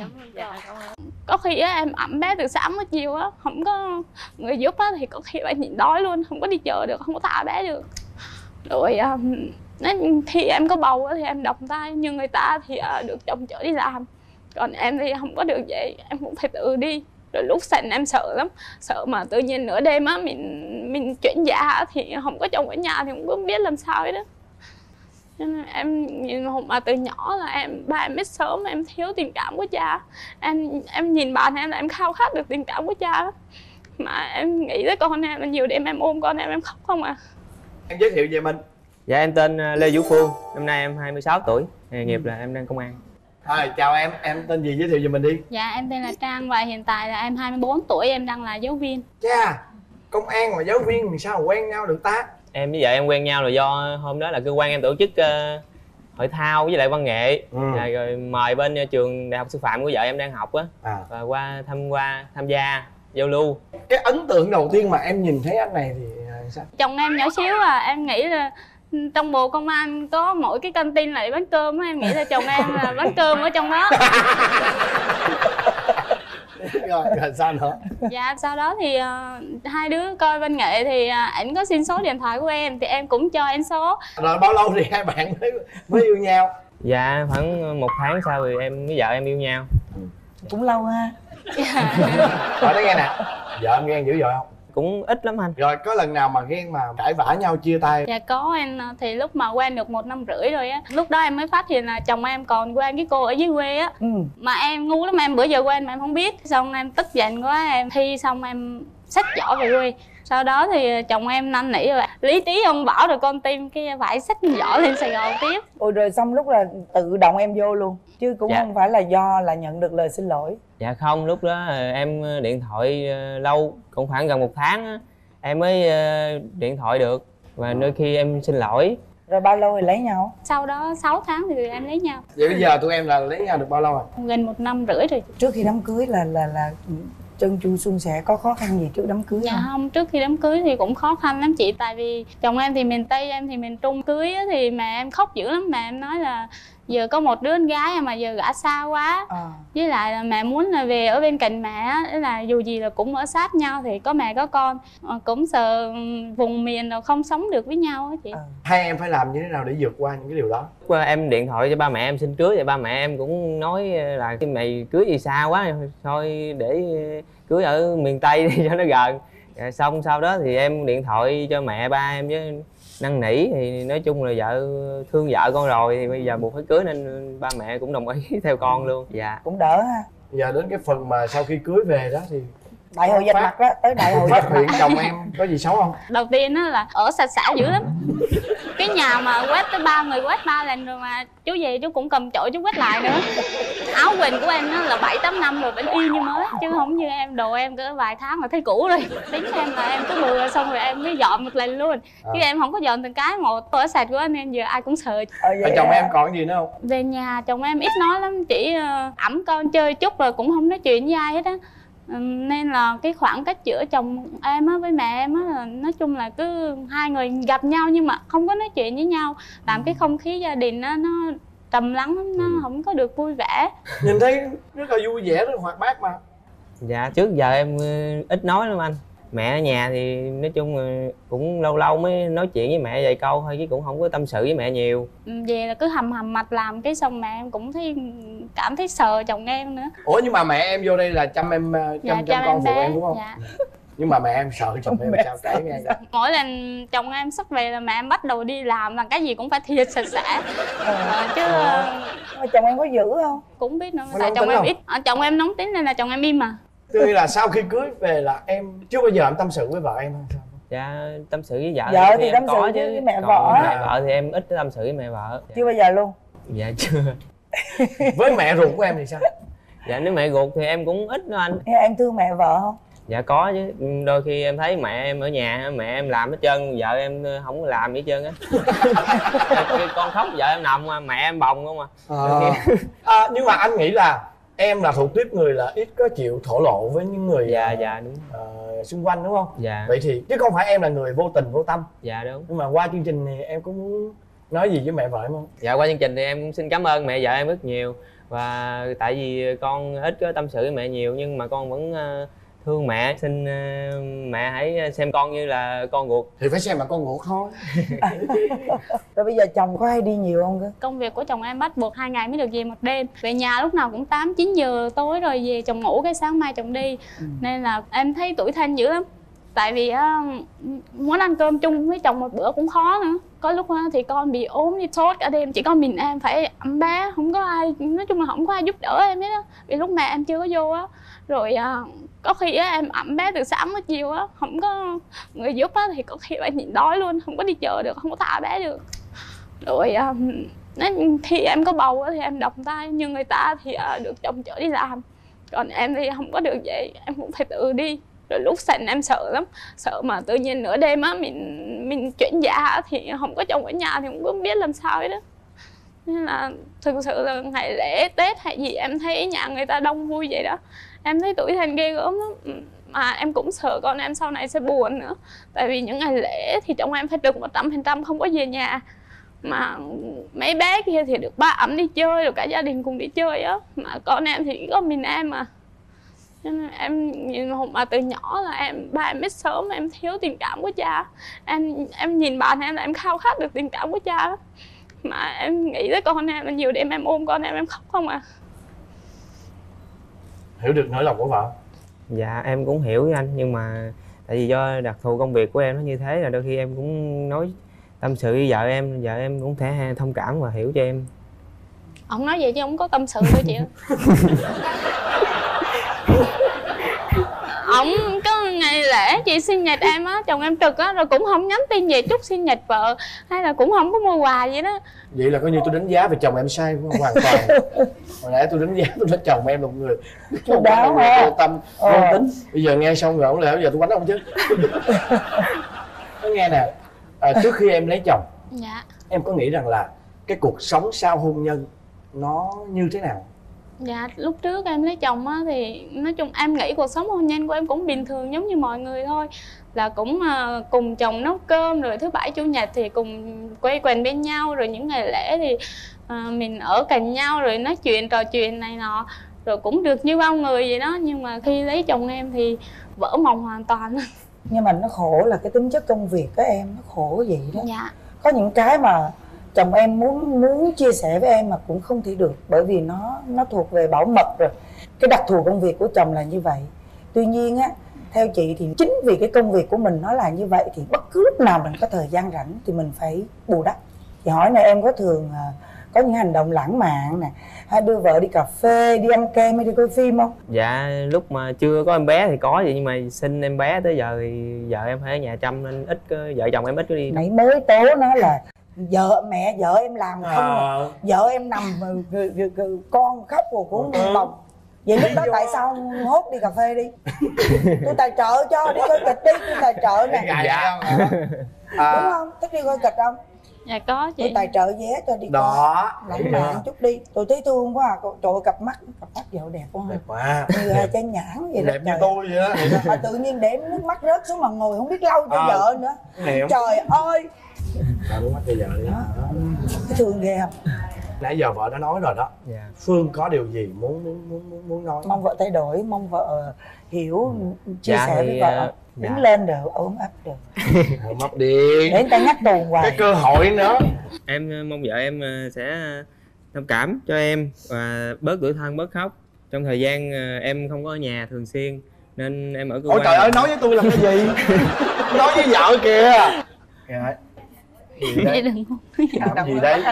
Speaker 5: Có khi á em ẵm bé từ sáng tới chiều á, không có người giúp á thì có khi bạn nhịn đói luôn, không có đi chợ được, không có thả bé được. Rồi khi em có bầu á thì em động tay, nhưng người ta thì được chồng chở đi làm, còn em thì không có được vậy, em cũng phải tự đi. Rồi lúc sành em sợ lắm, sợ mà tự nhiên nửa đêm á mình chuyển dạ thì không có chồng ở nhà thì cũng không biết làm sao ấy đó. Cho nên em nhìn mà từ nhỏ là ba em biết sớm em thiếu tình cảm của cha. Em nhìn bạn em là em khao khát được tình cảm của cha đó. Mà em nghĩ tới con em là nhiều đêm em ôm con em khóc không à.
Speaker 4: Em giới thiệu về mình.
Speaker 6: Dạ em tên Lê Vũ Phương, năm nay em 26 tuổi, nghề nghiệp là em đang công an.
Speaker 4: Chào em tên gì, giới thiệu về mình đi.
Speaker 5: Dạ em tên là Trang và hiện tại là em 24 tuổi, em đang là giáo viên.
Speaker 4: Chà, công an và giáo viên thì sao mà quen nhau được ta?
Speaker 6: Em với vợ em quen nhau là do hôm đó là cơ quan em tổ chức hội thao với lại văn nghệ. Rồi mời bên trường đại học sư phạm của vợ em đang học á, và qua tham gia giao lưu.
Speaker 4: Cái ấn tượng đầu tiên mà em nhìn thấy anh này thì sao?
Speaker 5: Chồng em nhỏ xíu em nghĩ là trong bộ công an có mỗi cái căng tin lại bán cơm á, em nghĩ là chồng em là bán cơm ở trong đó.
Speaker 4: Rồi sao nữa?
Speaker 5: Dạ sau đó thì hai đứa coi văn nghệ thì ảnh có xin số điện thoại của em thì em cũng cho anh số.
Speaker 4: Rồi bao lâu thì hai bạn mới yêu nhau?
Speaker 6: Dạ khoảng 1 tháng sau thì em với vợ em yêu nhau.
Speaker 2: Cũng lâu ha.
Speaker 4: Hỏi nói nghe nè, vợ em ghen dữ dội không?
Speaker 6: Cũng ít lắm anh.
Speaker 4: Rồi có lần nào mà ghen mà cãi vã nhau chia tay?
Speaker 5: Dạ có em, thì lúc mà quen được 1 năm rưỡi rồi á, lúc đó em mới phát hiện là chồng em còn quen cái cô ở dưới quê á. Mà em ngu lắm, em bữa giờ quen mà em không biết. Xong em tức giận quá, em thi xong em xách giỏ về quê. Sau đó thì chồng em năn nỉ rồi lý tí ông bảo rồi con tim cái phải xách giỏ lên Sài Gòn tiếp.
Speaker 2: Ôi rồi xong lúc là tự động em vô luôn chứ cũng không phải là do là nhận được lời xin lỗi.
Speaker 6: Dạ không, lúc đó em điện thoại lâu, cũng khoảng gần 1 tháng á, em mới điện thoại được. Và đôi khi em xin lỗi.
Speaker 2: Rồi bao lâu thì lấy nhau?
Speaker 5: Sau đó 6 tháng thì tụi em lấy nhau.
Speaker 4: Vậy bây giờ tụi em là lấy nhau được bao lâu rồi?
Speaker 5: Gần 1 năm rưỡi rồi.
Speaker 2: Trước khi đám cưới là trơn tru suôn sẻ, có khó khăn gì trước đám cưới
Speaker 5: Dạ
Speaker 2: không?
Speaker 5: không, trước khi đám cưới thì cũng khó khăn lắm chị. Tại vì chồng em thì miền Tây, em thì miền Trung. Cưới thì mẹ em khóc dữ lắm. Mẹ em nói là giờ có một đứa con gái mà giờ gả xa quá. Với lại là mẹ muốn là về ở bên cạnh mẹ á, là dù gì là cũng ở sát nhau thì có mẹ có con. Cũng sợ vùng miền rồi không sống được với nhau á chị.
Speaker 4: Hai em phải làm như thế nào để vượt qua những cái điều đó?
Speaker 6: Qua em điện thoại cho ba mẹ em xin cưới, thì ba mẹ em cũng nói là cái mày cưới gì xa quá, thôi để cưới ở miền Tây đi cho nó gần. Xong sau đó thì em điện thoại cho mẹ ba em với năn nỉ, thì nói chung là vợ thương vợ con rồi thì bây giờ buộc phải cưới, nên ba mẹ cũng đồng ý theo con luôn. Dạ
Speaker 2: cũng đỡ ha.
Speaker 4: Giờ đến cái phần mà sau khi cưới về đó thì
Speaker 2: đại hội vạch mặt đó, tới đại hội
Speaker 4: phát hiện chồng em có gì xấu không?
Speaker 5: Đầu tiên á là ở sạch sẽ dữ lắm. Cái nhà mà quét tới 3 người quét 3 lần rồi mà chú về chú cũng cầm chổi chú quét lại nữa. Áo quần của em nó là 7-8 năm rồi vẫn y như mới, chứ không như em, đồ em cỡ vài tháng là thấy cũ rồi. Tính em là em cứ bừa xong rồi em mới dọn một lần luôn. Chứ em không có dọn từng cái một. Ở sạch của anh em giờ ai cũng sợ.
Speaker 4: Chồng em còn cái gì nữa không?
Speaker 5: Về nhà chồng em ít nói lắm, chỉ ẵm con chơi chút rồi cũng không nói chuyện với ai hết á. Nên là cái khoảng cách giữa chồng em á với mẹ em á là nói chung là cứ hai người gặp nhau nhưng mà không có nói chuyện với nhau, làm cái không khí gia đình nó trầm lắng lắm, nó không có được vui vẻ.
Speaker 4: Nhìn thấy rất là vui vẻ, rất là hoạt bát mà.
Speaker 6: Dạ trước giờ em ít nói lắm anh. Mẹ ở nhà thì nói chung là cũng lâu lâu mới nói chuyện với mẹ vài câu thôi, chứ cũng không có tâm sự với mẹ nhiều.
Speaker 5: Về là cứ hầm mạch làm cái xong mẹ em cũng cảm thấy sợ chồng em nữa.
Speaker 4: Ủa nhưng mà mẹ em vô đây là chăm em, chăm con phụ em đúng không?
Speaker 5: Dạ.
Speaker 4: Nhưng mà mẹ em sợ chồng em sao, kể nghe.
Speaker 5: Mỗi lần chồng em sắp về là mẹ em bắt đầu đi làm, là cái gì cũng phải thiệt sạch sẽ. Chứ
Speaker 2: mà chồng em có giữ không?
Speaker 5: cũng biết nữa, tại chồng em ít. Chồng em nóng tính nên là chồng em im mà.
Speaker 4: Tức là sau khi cưới về là em chưa bao giờ em tâm sự với vợ em không?
Speaker 6: Dạ tâm sự với vợ
Speaker 2: thì tâm sự với mẹ vợ.
Speaker 6: Mẹ vợ thì em ít tâm sự với mẹ vợ.
Speaker 2: Chưa bao giờ luôn?
Speaker 6: Dạ chưa.
Speaker 4: Với mẹ ruột của em thì sao?
Speaker 6: Dạ nếu mẹ ruột thì em cũng ít đó anh.
Speaker 2: Em thương mẹ vợ không?
Speaker 6: Dạ có chứ, đôi khi em thấy mẹ em ở nhà, mẹ em làm hết trơn, vợ em không có làm gì hết trơn á. Con khóc vợ em nằm mà mẹ em bồng không à.
Speaker 4: Nhưng mà anh nghĩ là em là thuộc tiếp người là ít có chịu thổ lộ với những người
Speaker 6: dạ đúng
Speaker 4: xung quanh đúng không?
Speaker 6: Dạ.
Speaker 4: Vậy thì chứ không phải em là người vô tình vô tâm.
Speaker 6: Dạ đúng.
Speaker 4: Nhưng mà qua chương trình này em có muốn nói gì với mẹ vợ em không?
Speaker 6: Dạ qua chương trình thì em cũng xin cảm ơn mẹ vợ em rất nhiều. Và tại vì con ít có tâm sự với mẹ nhiều nhưng mà con vẫn thương mẹ, xin mẹ hãy xem con như là con ruột.
Speaker 4: Thì phải xem là con ruột thôi.
Speaker 2: Rồi bây giờ chồng có hay đi nhiều không cơ?
Speaker 5: Công việc của chồng em bắt buộc 2 ngày mới được về một đêm. Về nhà lúc nào cũng 8-9 giờ tối rồi về chồng ngủ cái sáng mai chồng đi. Nên là em thấy tủi thân dữ lắm. Tại vì muốn ăn cơm chung với chồng một bữa cũng khó nữa. Có lúc thì con bị ốm đi sốt cả đêm, chỉ có mình em phải ẵm bé, không có ai, nói chung là không có ai giúp đỡ em hết á. Vì lúc mẹ em chưa có vô á. Rồi có khi em ẵm bé từ sáng tới chiều á, không có người giúp á thì có khi phải nhịn đói luôn, không có đi chợ được, không có thả bé được. Rồi khi em có bầu á thì em động tay, nhưng người ta thì được chồng chở đi làm. Còn em thì không có được vậy, em cũng phải tự đi. Rồi lúc sành em sợ lắm, sợ mà tự nhiên nửa đêm á mình chuyển dạ thì không có chồng ở nhà thì cũng không biết làm sao hết đó. Nên là thực sự là ngày lễ Tết hay gì em thấy nhà người ta đông vui vậy đó, em thấy tủi thân ghê gớm lắm. Mà em cũng sợ con em sau này sẽ buồn nữa. Tại vì những ngày lễ thì chồng em phải trực 100% không có về nhà. Mà mấy bé kia thì được ba ẵm đi chơi rồi cả gia đình cùng đi chơi á. Mà con em thì chỉ có mình em mà. Nên em nhìn mà từ nhỏ là ba em biết sớm em thiếu tình cảm của cha. Em nhìn bạn em là em khao khát được tình cảm của cha đó. mà em nghĩ tới con em, nhiều đêm em ôm con em khóc không à.
Speaker 4: Hiểu được nỗi lòng của vợ.
Speaker 6: Dạ em cũng hiểu với anh, nhưng mà tại vì do đặc thù công việc của em nó như thế, là đôi khi em cũng nói tâm sự với vợ em cũng thể thông cảm và hiểu cho em.
Speaker 5: Ông nói vậy chứ không có tâm sự thôi chị. Ông có ngày lễ chị sinh nhật em á, chồng em trực á, rồi cũng không nhắn tin về chúc sinh nhật vợ, hay là cũng không có mua quà vậy đó.
Speaker 4: Vậy là coi như tôi đánh giá về chồng em sai hoàn toàn. Hồi nãy tôi đánh giá tôi nói chồng em là một người
Speaker 2: chu đáo,
Speaker 4: vô tâm, vô tính. Bây giờ nghe xong rồi bây giờ tôi quánh ông chứ. Nói nghe nè, trước khi em lấy chồng,
Speaker 5: dạ,
Speaker 4: em có nghĩ rằng là cái cuộc sống sau hôn nhân nó như thế nào?
Speaker 5: Dạ, lúc trước em lấy chồng á thì nói chung em nghĩ cuộc sống hôn nhân của em cũng bình thường giống như mọi người thôi. Là cũng cùng chồng nấu cơm, rồi thứ bảy chủ nhật thì cùng quây quần bên nhau, rồi những ngày lễ thì mình ở cạnh nhau rồi nói chuyện trò chuyện này nọ, rồi cũng được như bao người vậy đó. Nhưng mà khi lấy chồng em thì vỡ mộng hoàn toàn.
Speaker 2: Nhưng mà nó khổ là cái tính chất công việc của em nó khổ vậy đó.
Speaker 5: Dạ.
Speaker 2: Có những cái mà chồng em muốn chia sẻ với em mà cũng không thể được, bởi vì nó thuộc về bảo mật rồi. Cái đặc thù công việc của chồng là như vậy. Tuy nhiên á, theo chị thì chính vì cái công việc của mình nó là như vậy, thì bất cứ lúc nào mình có thời gian rảnh thì mình phải bù đắp. Thì hỏi này, em có thường có những hành động lãng mạn nè, hay đưa vợ đi cà phê, đi ăn kem hay đi coi phim không?
Speaker 6: Dạ lúc mà chưa có em bé thì có vậy, nhưng mà sinh em bé tới giờ thì vợ em phải ở nhà chăm nên ít vợ chồng em ít có đi.
Speaker 2: Nãy mới tố nó là vợ em làm không, vợ em nằm con khóc rồi cũng bồng. Vậy lúc đó tại sao hốt đi cà phê đi? Tôi tài trợ cho, đi coi kịch đi, tôi tài trợ nè.
Speaker 4: Dạ.
Speaker 2: Đúng không? Thích đi coi kịch không?
Speaker 5: Dạ có chị.
Speaker 2: Tôi tài trợ vé cho đi
Speaker 4: đó,
Speaker 2: coi lãng mạn chút đi. Tôi thấy thương quá à. Trời ơi, cặp mắt vợ đẹp quá.
Speaker 4: Đẹp quá.
Speaker 2: Như hai trái nhãn vậy đó.
Speaker 4: Đẹp như tôi vậy đó.
Speaker 2: Mà tự nhiên để nước mắt rớt xuống mà ngồi không biết lau cho vợ nữa.
Speaker 4: Đẹp.
Speaker 2: Trời ơi.
Speaker 4: Bà nước mắt cho vợ đi.
Speaker 2: Cái thương ghê không?
Speaker 4: Nãy giờ vợ đã nói rồi đó.
Speaker 6: Dạ.
Speaker 4: Phương có điều gì muốn nói?
Speaker 2: Mong vợ thay đổi, mong vợ hiểu, chia
Speaker 6: Dạ
Speaker 2: sẻ
Speaker 6: thì,
Speaker 2: với vợ.
Speaker 6: dạ.
Speaker 2: Đứng lên được, ôm ấp được.
Speaker 4: Ôm ấp đi.
Speaker 2: Để người ta nhắc tuồng hoài.
Speaker 4: Cái cơ hội nữa.
Speaker 6: Em mong vợ em sẽ thông cảm cho em và bớt tủi thân, bớt khóc. Trong thời gian em không có ở nhà thường xuyên nên em ở cơ quan.
Speaker 4: Ôi trời ơi, nói với tôi làm cái gì? Nói với vợ kìa. Kìa.
Speaker 5: Vậy đừng
Speaker 4: Làm gì đấy?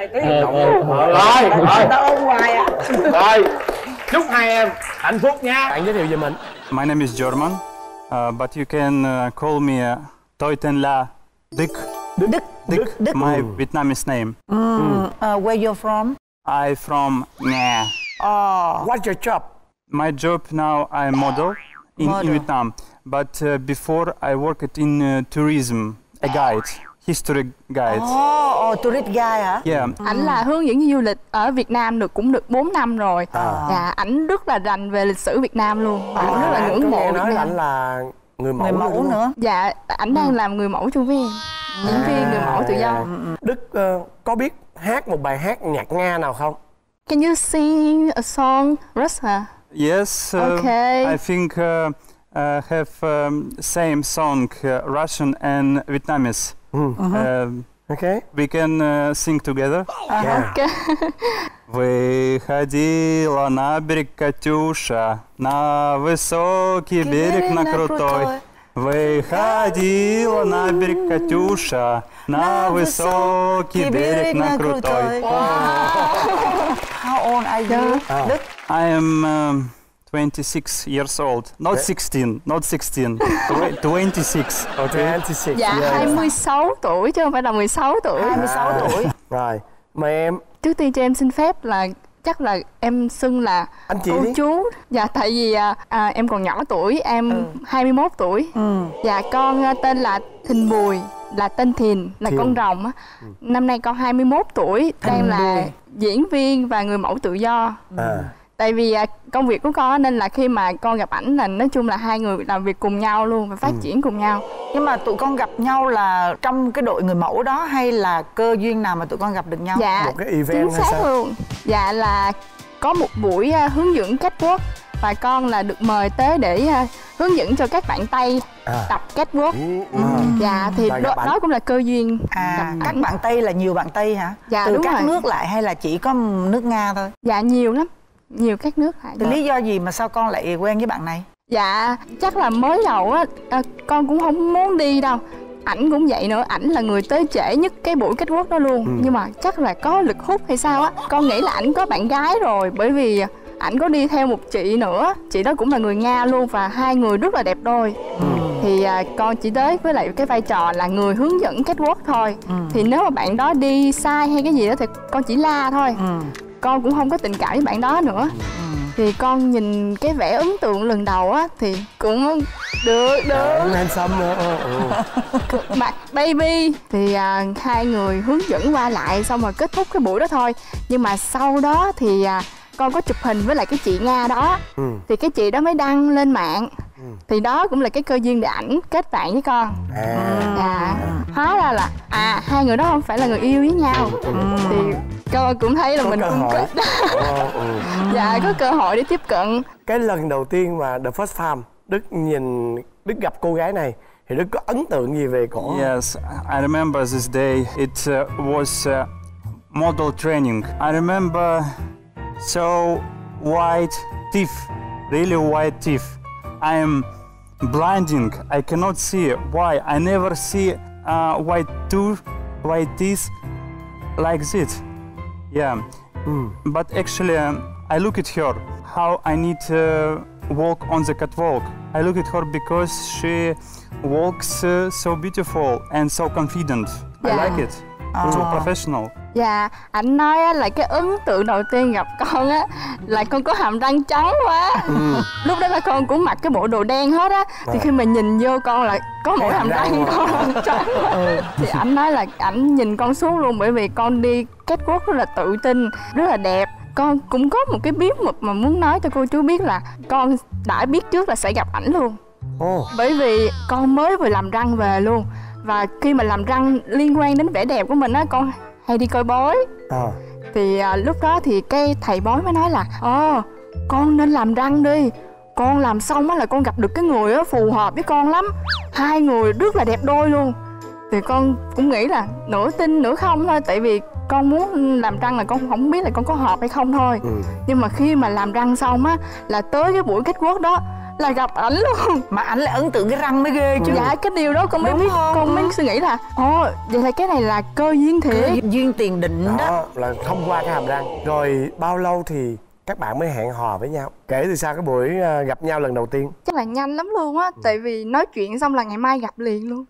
Speaker 2: Rồi, tao ôm hoài à.
Speaker 4: Rồi, chúc hai em hạnh phúc nha. Bạn giới thiệu về mình.
Speaker 7: My name is German, but you can call me Toitenla Dik. Dik. My Vietnamese name.
Speaker 2: Where you from?
Speaker 7: I'm from Nga.
Speaker 4: What's your job?
Speaker 7: My job now, I'm model in Vietnam. But before I worked in tourism, a guide. History guide.
Speaker 2: Tourist guide hả?
Speaker 7: Yeah.
Speaker 8: Ảnh là hướng dẫn du lịch ở Việt Nam cũng được 4 năm rồi. Dạ, ảnh rất là rành về lịch sử Việt Nam luôn. Và ảnh rất là ngưỡng mộ Việt
Speaker 9: nói
Speaker 8: Nam.
Speaker 9: ảnh là người mẫu
Speaker 2: nữa.
Speaker 8: Dạ, ảnh đang làm người mẫu chung với em. Diễn viên người mẫu tự do.
Speaker 9: Đức có biết hát một bài hát nhạc Nga nào không?
Speaker 8: Can you sing a song, Russia?
Speaker 7: Yes.
Speaker 8: Okay.
Speaker 7: I think have same song, Russian and Vietnamese.
Speaker 9: Okay.
Speaker 7: We can sing together.
Speaker 8: Okay.
Speaker 7: Выходила на берег Катюша, на высокий берег, на крутой. Выходила на берег Катюша, на высокий берег, на крутой.
Speaker 2: How old are you? Đức?
Speaker 7: I am 26 years old. Not 16, not 16. 26. Okay.
Speaker 9: 26.
Speaker 8: Dạ, 26 tuổi chứ không phải là 16 tuổi.
Speaker 2: 26 tuổi.
Speaker 9: Rồi, mời em.
Speaker 8: Trước tiên cho em xin phép là chắc là em xưng là
Speaker 9: anh chị
Speaker 8: cô
Speaker 9: đi.
Speaker 8: Chú. Dạ, tại vì em còn nhỏ tuổi, em 21 tuổi. Dạ, con tên là Thìn Bùi, là tên Thìn, là con rồng á. Năm nay con 21 tuổi, đang là diễn viên và người mẫu tự do. Tại vì công việc của con nên là khi mà con gặp ảnh là nói chung là hai người làm việc cùng nhau luôn và phát triển cùng nhau.
Speaker 2: Nhưng mà tụi con gặp nhau là trong cái đội người mẫu đó hay là cơ duyên nào mà tụi con gặp được nhau?
Speaker 8: Dạ,
Speaker 9: một cái event
Speaker 8: chính
Speaker 9: hay
Speaker 8: xác
Speaker 9: sao?
Speaker 8: luôn. Dạ là có một buổi hướng dẫn catwalk và con là được mời tới để hướng dẫn cho các bạn Tây tập catwalk. Dạ thì đó cũng là cơ duyên.
Speaker 2: Các bạn Tây là nhiều bạn Tây hả?
Speaker 8: Dạ,
Speaker 2: từ
Speaker 8: đúng
Speaker 2: các
Speaker 8: rồi.
Speaker 2: nước lại hay là chỉ có nước Nga thôi?
Speaker 8: Dạ nhiều lắm, nhiều các nước.
Speaker 2: Thì lý do gì mà sao con lại quen với bạn này?
Speaker 8: Dạ chắc là mới đầu á, con cũng không muốn đi đâu. Ảnh cũng vậy nữa, ảnh là người tới trễ nhất cái buổi catwalk đó luôn. Nhưng mà chắc là có lực hút hay sao á. Con nghĩ là ảnh có bạn gái rồi, bởi vì ảnh có đi theo một chị nữa. Chị đó cũng là người Nga luôn và hai người rất là đẹp đôi. Thì con chỉ tới với lại cái vai trò là người hướng dẫn catwalk thôi. Thì nếu mà bạn đó đi sai hay cái gì đó thì con chỉ la thôi. Con cũng không có tình cảm với bạn đó nữa. Thì con nhìn cái vẻ ấn tượng lần đầu á thì cũng được
Speaker 9: handsome nữa.
Speaker 8: Mặt baby thì hai người hướng dẫn qua lại xong rồi kết thúc cái buổi đó thôi. Nhưng mà sau đó thì con có chụp hình với lại cái chị Nga đó. Thì cái chị đó mới đăng lên mạng. Thì đó cũng là cái cơ duyên để ảnh kết bạn với con. Hóa ra là hai người đó không phải là người yêu với nhau. Thì con cũng thấy là có mình cũng có dạ có cơ hội để tiếp cận.
Speaker 9: Cái lần đầu tiên mà the first time Đức gặp cô gái này thì Đức có ấn tượng gì về cổ?
Speaker 7: Yes, I remember this day. It was model training. I remember so white teeth, really white teeth. I am blinding. I cannot see why. I never see white teeth like this. Yeah, but actually I look at her how I need to walk on the catwalk. I look at her because she walks so beautiful and so confident. I like it. So professional.
Speaker 8: Dạ, anh nói á, là cái ấn tượng đầu tiên gặp con á là con có hàm răng trắng quá. Lúc đó là con cũng mặc cái bộ đồ đen hết á. Thì khi mà nhìn vô con là có mỗi hàm răng con trắng. Thì anh nói là ảnh nhìn con xuống luôn, bởi vì con đi catwalk rất là tự tin, rất là đẹp. Con cũng có một cái bí mật mà muốn nói cho cô chú biết là con đã biết trước là sẽ gặp ảnh luôn. Bởi vì con mới vừa làm răng về luôn. Và khi mà làm răng liên quan đến vẻ đẹp của mình á, con hay đi coi bói. Thì lúc đó thì cái thầy bói mới nói là con nên làm răng đi. Con làm xong á là con gặp được cái người á phù hợp với con lắm. Hai người rất là đẹp đôi luôn. Thì con cũng nghĩ là nửa tin nửa không thôi. Tại vì con muốn làm răng là con không biết là con có hợp hay không thôi. Nhưng mà khi mà làm răng xong á là tới cái buổi catwalk đó là gặp ảnh luôn.
Speaker 2: Mà ảnh lại ấn tượng cái răng mới ghê chứ.
Speaker 8: Dạ cái điều đó con mới biết, con mới suy nghĩ là vậy là cái này là cơ duyên thiệt.
Speaker 2: Duyên tiền định đó.
Speaker 9: Là thông qua cái hàm răng. Rồi bao lâu thì các bạn mới hẹn hò với nhau? Kể từ sau cái buổi gặp nhau lần đầu tiên.
Speaker 8: Chắc là nhanh lắm luôn á. Tại vì nói chuyện xong là ngày mai gặp liền luôn.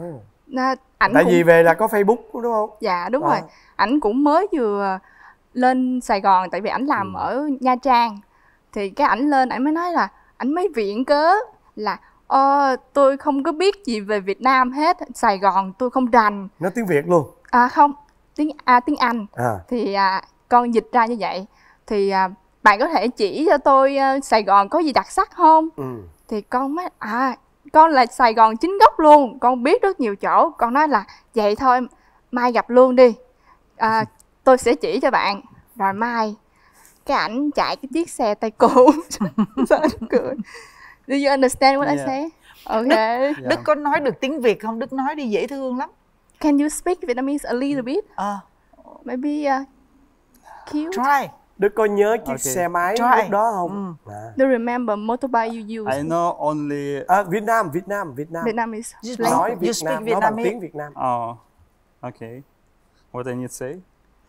Speaker 9: Tại vì về là có Facebook đúng không?
Speaker 8: Dạ đúng rồi. Ảnh cũng mới vừa lên Sài Gòn. Tại vì ảnh làm ở Nha Trang. Thì cái ảnh lên ảnh mới nói là ảnh mới viện cớ là tôi không có biết gì về Việt Nam hết, Sài Gòn tôi không rành.
Speaker 9: Nói tiếng Việt luôn?
Speaker 8: Không, tiếng Anh. Thì con dịch ra như vậy. Thì bạn có thể chỉ cho tôi Sài Gòn có gì đặc sắc không? Thì con mới con là Sài Gòn chính gốc luôn, con biết rất nhiều chỗ. Con nói là vậy thôi, mai gặp luôn đi, tôi sẽ chỉ cho bạn. Rồi mai cái ảnh chạy cái chiếc xe tay cũ. Cười. Do you understand what I say? Okay.
Speaker 2: Đức có nói được tiếng Việt không? Đức nói đi dễ thương lắm.
Speaker 8: Can you speak Vietnamese a little bit? Maybe cute.
Speaker 2: Try.
Speaker 9: Đức có nhớ chiếc xe máy lúc đó không?
Speaker 8: Do you remember motorbike you used?
Speaker 7: I know only
Speaker 9: Việt Nam.
Speaker 8: Vietnamese.
Speaker 9: Nói Việt Nam, nói bằng tiếng Việt Nam.
Speaker 7: Okay. What I need to say?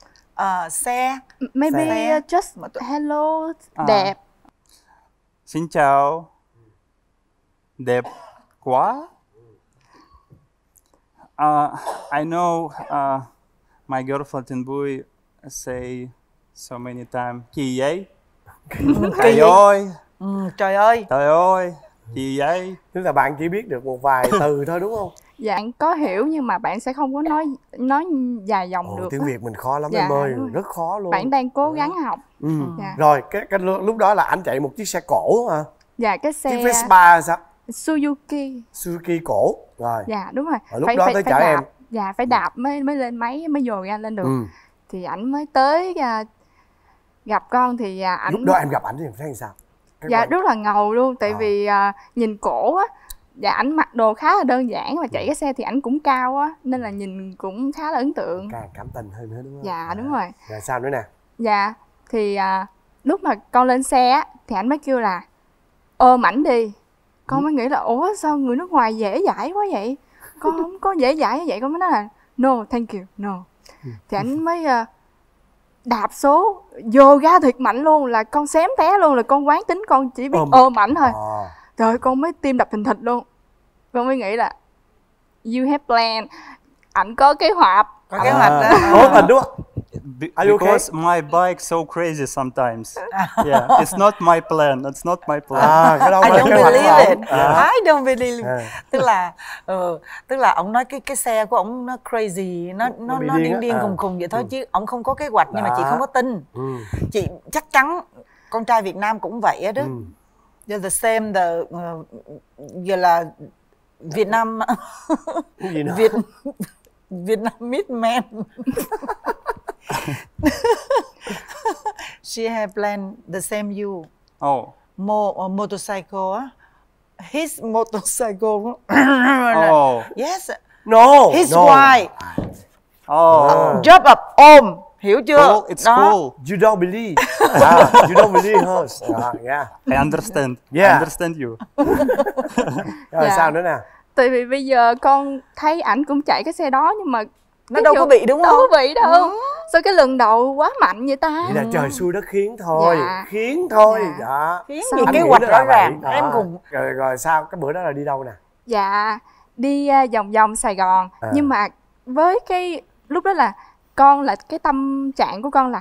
Speaker 2: Xe.
Speaker 8: Maybe just hello, đẹp.
Speaker 7: Xin chào. Đẹp quá. I know my girlfriend in Bui say so many times. Gì vậy? Trời ơi.
Speaker 2: Trời ơi.
Speaker 7: Trời ơi. Gì vậy?
Speaker 9: Tức là bạn chỉ biết được một vài từ thôi đúng không?
Speaker 8: Dạ có hiểu nhưng mà bạn sẽ không có nói dài dòng được.
Speaker 9: Tiếng Việt mình khó lắm em ơi, rất khó luôn.
Speaker 8: Bạn đang cố gắng học.
Speaker 9: Rồi cái lúc đó là anh chạy một chiếc xe cổ hả?
Speaker 8: Dạ cái xe.
Speaker 9: Chiếc Vespa sao?
Speaker 8: Suzuki
Speaker 9: cổ. Rồi.
Speaker 8: Dạ đúng rồi.
Speaker 9: Lúc đó tới chở em.
Speaker 8: Dạ phải đạp mới lên máy mới dồn ra lên được. Thì ảnh mới tới gặp con thì ảnh.
Speaker 9: Lúc đó em gặp ảnh thì em thấy sao?
Speaker 8: Dạ rất là ngầu luôn, tại vì nhìn cổ á, dạ ảnh mặc đồ khá là đơn giản và chạy cái xe thì ảnh cũng cao á, nên là nhìn cũng khá là ấn tượng.
Speaker 9: Càng cảm tình hơn nữa đúng không?
Speaker 8: Dạ đúng rồi.
Speaker 9: Rồi sao nữa nè?
Speaker 8: Dạ thì lúc mà con lên xe á thì ảnh mới kêu là ôm ảnh đi. Con mới nghĩ là ủa sao người nước ngoài dễ dãi quá vậy, con không có dễ dãi như vậy. Con mới nói là no thank you no. Thì ảnh mới đạp số vô ga thiệt mạnh luôn, là con xém té luôn, là con quán tính con chỉ biết ôm ảnh thôi. Trời, con mới tim đập thình thịch luôn. Con mới nghĩ là you have plan, ảnh có kế hoạch.
Speaker 2: Có kế hoạch đó.
Speaker 9: Cố tình đúng không?
Speaker 7: Because my bike so crazy sometimes. Yeah, it's not my plan. It's not my plan.
Speaker 9: Cái đâu
Speaker 2: I
Speaker 9: phải
Speaker 2: don't
Speaker 9: kế hoạch của
Speaker 2: believe it.
Speaker 9: ổng.
Speaker 2: I don't believe it. Tức là ông nói cái xe của ông nó crazy, nó điên khùng khùng vậy thôi chứ ông không có kế hoạch. Nhưng mà chị không có tin. Chị chắc chắn con trai Việt Nam cũng vậy á đó. You're the same, giờ là Việt Nam Vietnamese man. She had planned the same you.
Speaker 7: Oh.
Speaker 2: Motorcycle á. His motorcycle.
Speaker 7: Oh.
Speaker 2: Yes.
Speaker 9: No.
Speaker 2: His wife.
Speaker 7: Oh.
Speaker 2: Drop up ôm. Hiểu chưa?
Speaker 7: Cool. It's cool.
Speaker 9: You don't believe. You don't believe her. Yeah.
Speaker 7: I understand.
Speaker 9: Yeah.
Speaker 7: I understand you.
Speaker 9: Rồi sao nữa nè?
Speaker 8: Tại vì bây giờ con thấy ảnh cũng chạy cái xe đó nhưng mà
Speaker 2: nó đâu có bị đúng không?
Speaker 8: Đâu có bị đâu. Sao cái lần đầu quá mạnh vậy ta?
Speaker 9: Vậy là trời xui đất khiến thôi. Khiến thôi. Dạ.
Speaker 2: Khiến gì kế hoạch rõ ràng.
Speaker 9: Em cùng. Rồi sao? Cái bữa đó là đi đâu nè?
Speaker 8: Dạ đi vòng vòng Sài Gòn. Nhưng mà với cái lúc đó là con là cái tâm trạng của con là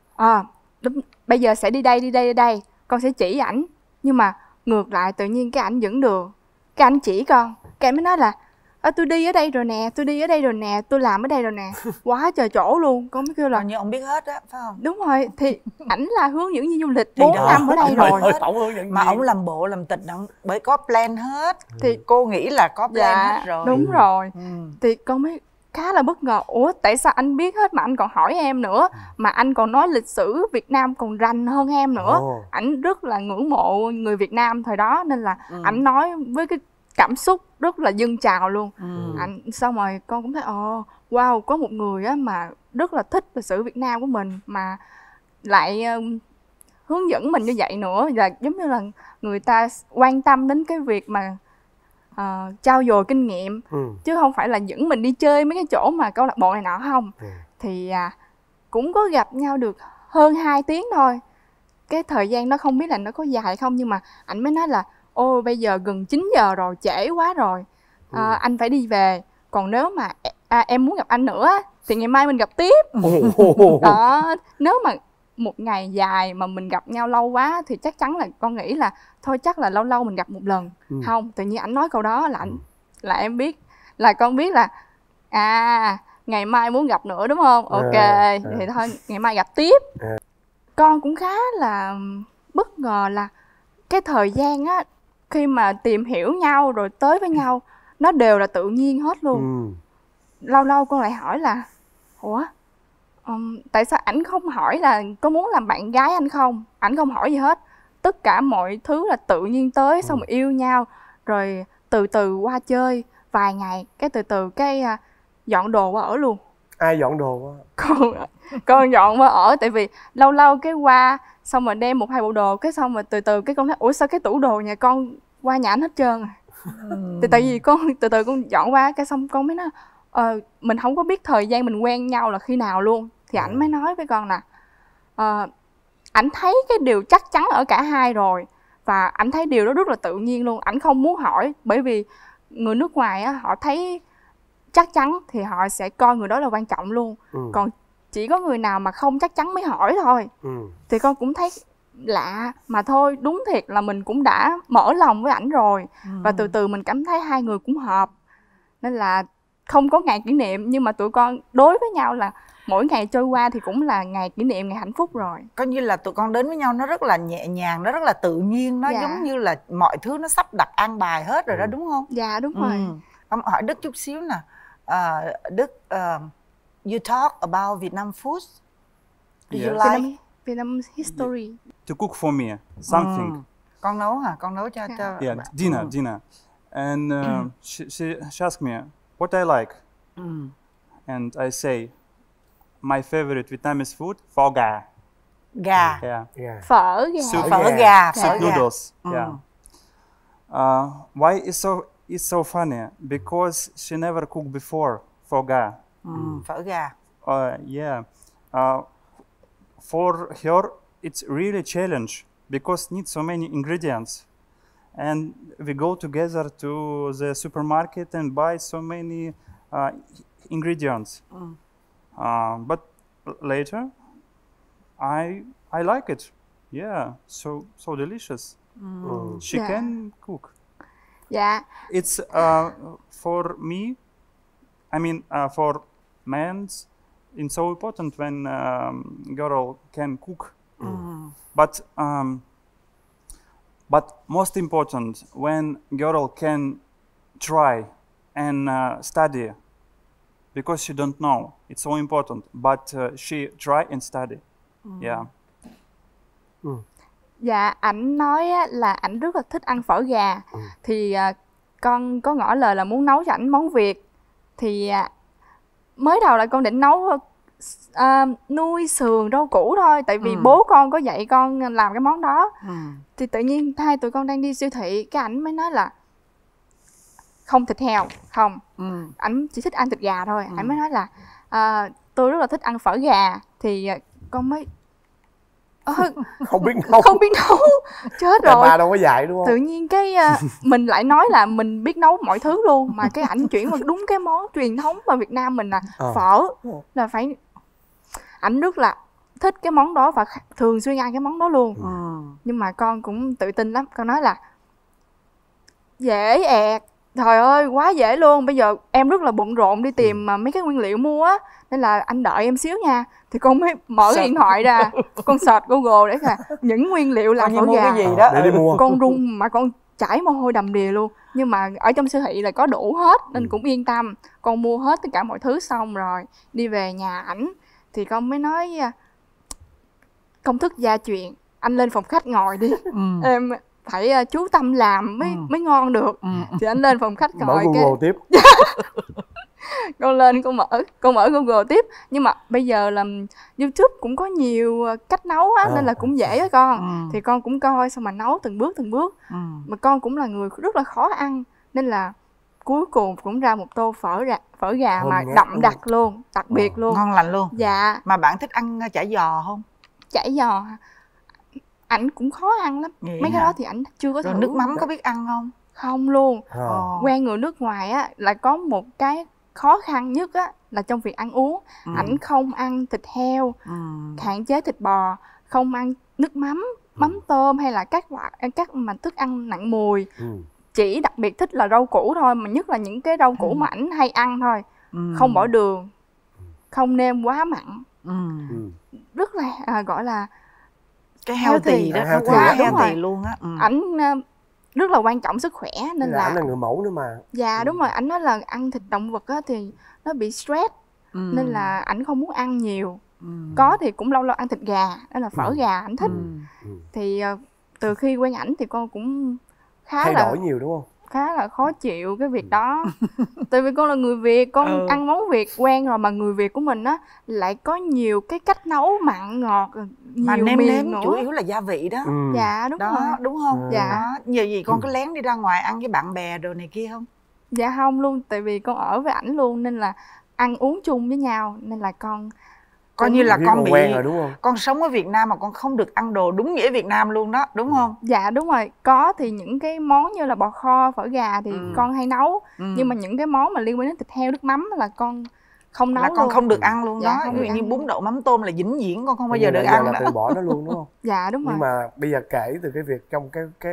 Speaker 8: bây giờ sẽ đi đây, con sẽ chỉ ảnh. Nhưng mà ngược lại tự nhiên cái ảnh dẫn đường, cái ảnh chỉ con, cái mới nói là tôi đi ở đây rồi nè, tôi làm ở đây rồi nè. Quá trời chỗ luôn. Con mới kêu là
Speaker 2: như ông biết hết á, phải không?
Speaker 8: Đúng rồi, thì ảnh là hướng dẫn viên du lịch 4 năm ở đây rồi.
Speaker 2: Mà ông làm bộ làm tịch bởi có plan hết. Thì cô nghĩ là có plan hết rồi.
Speaker 8: Đúng rồi. Thì con mới khá là bất ngờ. Ủa tại sao anh biết hết mà anh còn hỏi em nữa, mà anh còn nói lịch sử Việt Nam còn rành hơn em nữa. Ảnh rất là ngưỡng mộ người Việt Nam thời đó, nên là ảnh nói với cái cảm xúc rất là dâng trào luôn. Ảnh xong rồi con cũng thấy wow, có một người á mà rất là thích lịch sử Việt Nam của mình mà lại hướng dẫn mình như vậy nữa, và giống như là người ta quan tâm đến cái việc mà trao dồi kinh nghiệm, chứ không phải là dẫn mình đi chơi mấy cái chỗ mà câu lạc bộ này nọ không. Thì cũng có gặp nhau được hơn 2 tiếng thôi. Cái thời gian đó không biết là nó có dài không, nhưng mà ảnh mới nói là bây giờ gần 9 giờ rồi, trễ quá rồi, anh phải đi về. Còn nếu mà em muốn gặp anh nữa thì ngày mai mình gặp tiếp. Đó, nếu mà một ngày dài mà mình gặp nhau lâu quá thì chắc chắn là con nghĩ là thôi chắc là lâu lâu mình gặp một lần. Không, tự nhiên ảnh nói câu đó là em biết, là con biết là ngày mai muốn gặp nữa đúng không? Ok, thì thôi ngày mai gặp tiếp. Con cũng khá là bất ngờ là cái thời gian á, khi mà tìm hiểu nhau rồi tới với nhau, nó đều là tự nhiên hết luôn. Lâu lâu con lại hỏi là ủa tại sao ảnh không hỏi là có muốn làm bạn gái anh không? Ảnh không hỏi gì hết. Tất cả mọi thứ là tự nhiên tới, xong rồi yêu nhau, rồi từ từ qua chơi vài ngày, cái từ từ cái dọn đồ qua ở luôn.
Speaker 9: Ai dọn đồ qua?
Speaker 8: Con dọn qua ở, tại vì lâu lâu cái qua xong rồi đem 1-2 bộ đồ, cái xong rồi từ từ cái con nói ủa sao cái tủ đồ nhà con qua nhà anh hết trơn à. Thì tại vì con từ từ con dọn qua, cái xong con mới nói mình không có biết thời gian mình quen nhau là khi nào luôn. Thì ảnh mới nói với con là ảnh thấy cái điều chắc chắn ở cả hai rồi, và ảnh thấy điều đó rất là tự nhiên luôn. Ảnh không muốn hỏi, bởi vì người nước ngoài á, họ thấy chắc chắn thì họ sẽ coi người đó là quan trọng luôn. Còn chỉ có người nào mà không chắc chắn mới hỏi thôi. Thì con cũng thấy lạ, mà thôi đúng thiệt là mình cũng đã mở lòng với ảnh rồi. Và từ từ mình cảm thấy hai người cũng hợp, nên là không có ngày kỷ niệm, nhưng mà tụi con đối với nhau là mỗi ngày trôi qua thì cũng là ngày kỷ niệm, ngày hạnh phúc rồi.
Speaker 2: Coi như là tụi con đến với nhau nó rất là nhẹ nhàng, nó rất là tự nhiên, nó giống như là mọi thứ nó sắp đặt an bài hết rồi đó, đúng không?
Speaker 8: Dạ đúng rồi.
Speaker 2: Con hỏi Đức chút xíu nè. Đức, you talk about Vietnam food. Do you like?
Speaker 8: Vietnam history.
Speaker 7: To cook for me something.
Speaker 2: Con nấu hả? Con nấu cho
Speaker 7: Yeah, dinner. And she asked me what I like. And I say my favorite Vietnamese food, phở gà.
Speaker 2: Gà.
Speaker 7: Yeah.
Speaker 8: Phở gà.
Speaker 2: Phở gà.
Speaker 7: Soup noodles. Yeah. Why it's so funny? Because she never cooked before phở gà.
Speaker 2: Phở gà.
Speaker 7: Yeah. For her, it's really challenge because needs so many ingredients. And we go together to the supermarket and buy so many ingredients. But later, I like it. Yeah, so delicious. She can cook.
Speaker 8: Dạ.
Speaker 7: It's for me. I mean, for men, it's so important when girl can cook. But most important when girl can try and study, because she don't know. It's so important. But she try and study. Yeah.
Speaker 8: Dạ, ảnh nói á, là ảnh rất là thích ăn phở gà. Thì con có ngỏ lời là muốn nấu cho ảnh món Việt. Thì mới đầu là con định nấu nuôi sườn rau củ thôi. Tại vì bố con có dạy con làm cái món đó. Thì tự nhiên hai tụi con đang đi siêu thị, cái ảnh mới nói là không thịt heo, không. Ảnh chỉ thích ăn thịt gà thôi. Ảnh mới nói là tôi rất là thích ăn phở gà. Thì con mới
Speaker 9: không biết nấu.
Speaker 8: Chết rồi.
Speaker 9: Ba đâu có dạy đúng không?
Speaker 8: Tự nhiên cái mình lại nói là mình biết nấu mọi thứ luôn, mà cái ảnh chuyển vào đúng cái món truyền thống mà Việt Nam mình là phở, là phải. Ảnh rất là thích cái món đó và thường xuyên ăn cái món đó luôn. Nhưng mà con cũng tự tin lắm, con nói là dễ ẹt, trời ơi quá dễ luôn. Bây giờ em rất là bận rộn đi tìm mấy cái nguyên liệu mua á, nên là anh đợi em xíu nha. Thì con mới mở cái điện thoại ra, con search Google để những nguyên liệu làm phở gà.
Speaker 2: Cái gì đó
Speaker 9: để đi mua.
Speaker 8: Con run mà con chảy mồ hôi đầm đìa luôn. Nhưng mà ở trong siêu thị là có đủ hết nên cũng yên tâm. Con mua hết tất cả mọi thứ xong rồi đi về nhà ảnh thì con mới nói công thức gia truyền, anh lên phòng khách ngồi đi. Em phải chú tâm làm mới ngon được. Thì anh lên phòng khách ngồi.
Speaker 9: Mở Google tiếp.
Speaker 8: Con lên con mở Google tiếp. Nhưng mà bây giờ là YouTube cũng có nhiều cách nấu á, nên là cũng dễ á con. Thì con cũng coi xong mà nấu từng bước. Mà con cũng là người rất là khó ăn, nên là cuối cùng cũng ra một tô phở gà mà đậm đặc luôn, đặc biệt luôn,
Speaker 2: ngon lành luôn.
Speaker 8: Dạ.
Speaker 2: Mà bạn thích ăn chả giò không?
Speaker 8: Chả giò ảnh cũng khó ăn lắm.
Speaker 2: Vậy
Speaker 8: mấy cái đó thì ảnh chưa có thử.
Speaker 2: Rồi nước mắm có biết ăn không?
Speaker 8: Không luôn. Quen người nước ngoài á là có một cái khó khăn nhất á là trong việc ăn uống. Ảnh không ăn thịt heo, hạn chế thịt bò, không ăn nước mắm, mắm tôm hay là các mà thức ăn nặng mùi. Chỉ đặc biệt thích là rau củ thôi, mà nhất là những cái rau củ mà ảnh hay ăn thôi. Không bỏ đường, không nêm quá mặn. Rất là gọi là
Speaker 2: cái healthy đó, nó quá healthy luôn á.
Speaker 8: Ảnh rất là quan trọng sức khỏe nên là
Speaker 9: ảnh là người mẫu nữa mà.
Speaker 8: Dạ đúng rồi, ảnh nói là ăn thịt động vật á thì nó bị stress, nên là ảnh không muốn ăn nhiều. Có thì cũng lâu lâu ăn thịt gà, đó là phở gà ảnh thích. Thì từ khi quen ảnh thì con cũng
Speaker 9: thay đổi nhiều đúng không?
Speaker 8: Khá là khó chịu cái việc đó. Tại vì con là người Việt, con ăn món Việt quen rồi, mà người Việt của mình á lại có nhiều cái cách nấu mặn ngọt, nhiều
Speaker 2: mà nêm
Speaker 8: nữa.
Speaker 2: Chủ yếu là gia vị đó.
Speaker 8: Dạ đúng
Speaker 2: đó,
Speaker 8: rồi.
Speaker 2: Đúng không?
Speaker 8: Dạ.
Speaker 2: Đó. Nhiều gì con có lén đi ra ngoài ăn với bạn bè đồ này kia không?
Speaker 8: Dạ không luôn, tại vì con ở với ảnh luôn nên là ăn uống chung với nhau, nên là con
Speaker 2: coi như là con bị
Speaker 9: quen rồi đúng không?
Speaker 2: Con sống ở Việt Nam mà con không được ăn đồ đúng nghĩa Việt Nam luôn đó, đúng không?
Speaker 8: Dạ đúng rồi, có thì những cái món như là bò kho, phở gà thì con hay nấu. Nhưng mà những cái món mà liên quan đến thịt heo, nước mắm là con không nấu
Speaker 2: là
Speaker 8: luôn.
Speaker 2: Con không được ăn luôn.
Speaker 8: Dạ,
Speaker 2: đó. Ví dụ như bún đậu mắm tôm là vĩnh viễn con không bao giờ được
Speaker 9: là
Speaker 2: ăn
Speaker 9: là
Speaker 2: đó.
Speaker 9: từ bỏ nó luôn đúng không?
Speaker 8: Dạ đúng rồi.
Speaker 9: Nhưng mà bây giờ kể từ cái việc trong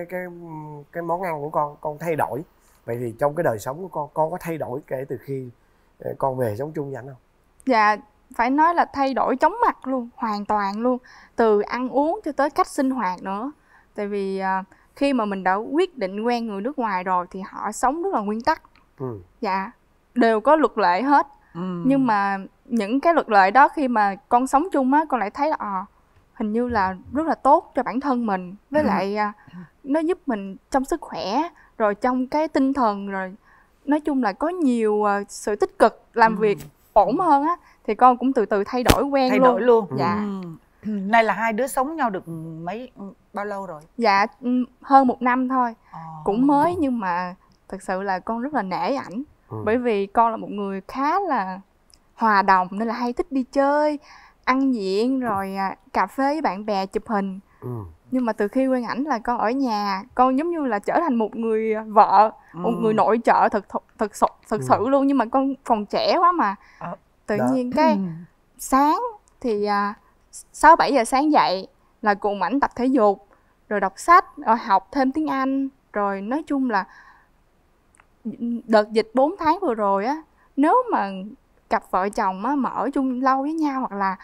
Speaker 9: cái món ăn của con thay đổi. Vậy thì trong cái đời sống của con có thay đổi kể từ khi con về sống chung với ảnh không?
Speaker 8: Dạ phải nói là thay đổi chóng mặt luôn, hoàn toàn luôn. Từ ăn uống cho tới cách sinh hoạt nữa. Tại vì khi mà mình đã quyết định quen người nước ngoài rồi thì họ sống rất là nguyên tắc. Dạ, đều có luật lệ hết. Nhưng mà những cái luật lệ đó khi mà con sống chung á, con lại thấy là hình như là rất là tốt cho bản thân mình, với lại nó giúp mình trong sức khỏe, rồi trong cái tinh thần, rồi nói chung là có nhiều sự tích cực, làm việc ổn hơn á, thì con cũng từ từ thay đổi quen
Speaker 2: thay
Speaker 8: luôn.
Speaker 2: đổi luôn.
Speaker 8: Dạ.
Speaker 2: Nay là hai đứa sống nhau được bao lâu rồi?
Speaker 8: Dạ hơn 1 năm thôi. Cũng mới, nhưng mà thật sự là con rất là nể ảnh. Bởi vì con là một người khá là hòa đồng, nên là hay thích đi chơi, ăn diện, rồi cà phê với bạn bè, chụp hình. Nhưng mà từ khi quen ảnh là con ở nhà, con giống như là trở thành một người vợ, một người nội trợ thật sự luôn. Nhưng mà con còn trẻ quá mà. Tự nhiên cái sáng thì 6-7 giờ sáng dậy là cùng ảnh tập thể dục, rồi đọc sách, rồi học thêm tiếng Anh. Rồi nói chung là đợt dịch 4 tháng vừa rồi á, nếu mà cặp vợ chồng á, mà ở chung lâu với nhau, hoặc là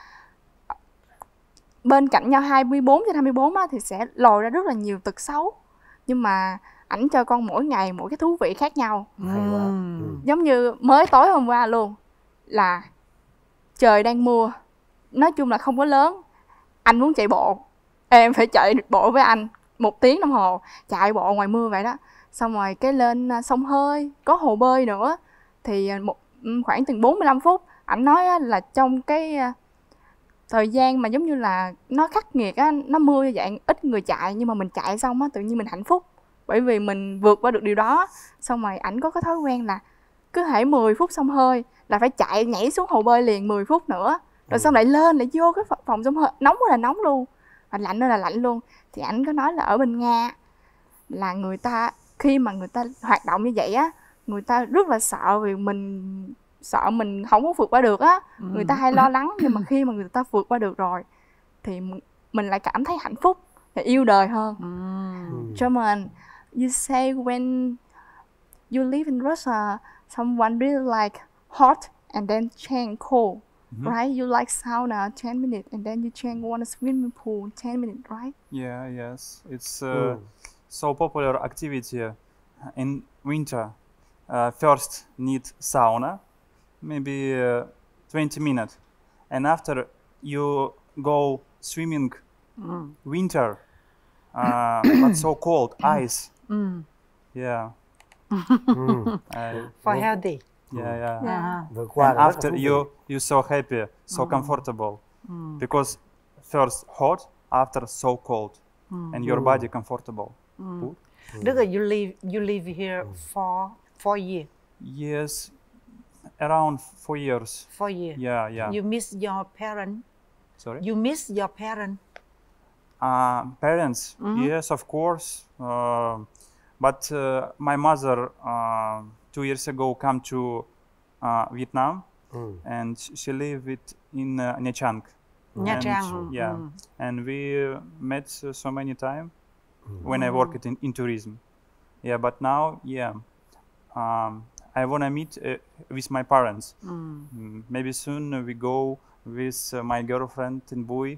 Speaker 8: bên cạnh nhau 24/24 á, thì sẽ lòi ra rất là nhiều tật xấu. Nhưng mà ảnh cho con mỗi ngày mỗi cái thú vị khác nhau. Giống như mới tối hôm qua luôn, là trời đang mưa, nói chung là không có lớn, anh muốn chạy bộ, em phải chạy bộ với anh 1 tiếng đồng hồ, chạy bộ ngoài mưa vậy đó. Xong rồi cái lên sông Hơi, có hồ bơi nữa, thì khoảng từng 45 phút. Ảnh nói là trong cái thời gian mà giống như là nó khắc nghiệt á, nó mưa như vậy, ít người chạy, nhưng mà mình chạy xong á, tự nhiên mình hạnh phúc, bởi vì mình vượt qua được điều đó. Xong rồi ảnh có cái thói quen là cứ hễ 10 phút xông hơi là phải chạy nhảy xuống hồ bơi liền 10 phút nữa, rồi xong lại lên lại vô cái phòng xông hơi, nóng là nóng luôn, và lạnh là lạnh luôn. Thì ảnh có nói là ở bên Nga là người ta khi mà người ta hoạt động như vậy á, người ta rất là sợ, vì mình sợ mình không có vượt qua được á. Người ta hay lo lắng, nhưng mà khi mà người ta vượt qua được rồi thì mình lại cảm thấy hạnh phúc và yêu đời hơn. Cho nên you say when you live in Russia, someone really like hot and then change cold, right? You like sauna 10 minutes and then you change one swimming pool 10 minutes, right?
Speaker 7: Yeah, yes. It's so popular activity in winter. First need sauna, maybe 20 minutes, and after you go swimming winter, but so cold, ice. Yeah.
Speaker 2: For healthy.
Speaker 7: Yeah.
Speaker 9: Vượt qua
Speaker 7: And after you so happy, so comfortable, because first hot, after so cold, and your body comfortable.
Speaker 2: Đức ơi, you live here for 4 years.
Speaker 7: Yes, around 4 years.
Speaker 2: 4 years.
Speaker 7: Yeah.
Speaker 2: You miss your parents?
Speaker 7: Sorry?
Speaker 2: You miss your parents?
Speaker 7: Parents, yes, of course. But my mother 2 years ago come to Vietnam, and she lived in Nha Trang.
Speaker 2: Nha Trang.
Speaker 7: Yeah, and we met so many times when I worked in tourism. Yeah, but now, I wanna meet with my parents. Maybe soon we go with my girlfriend in Bui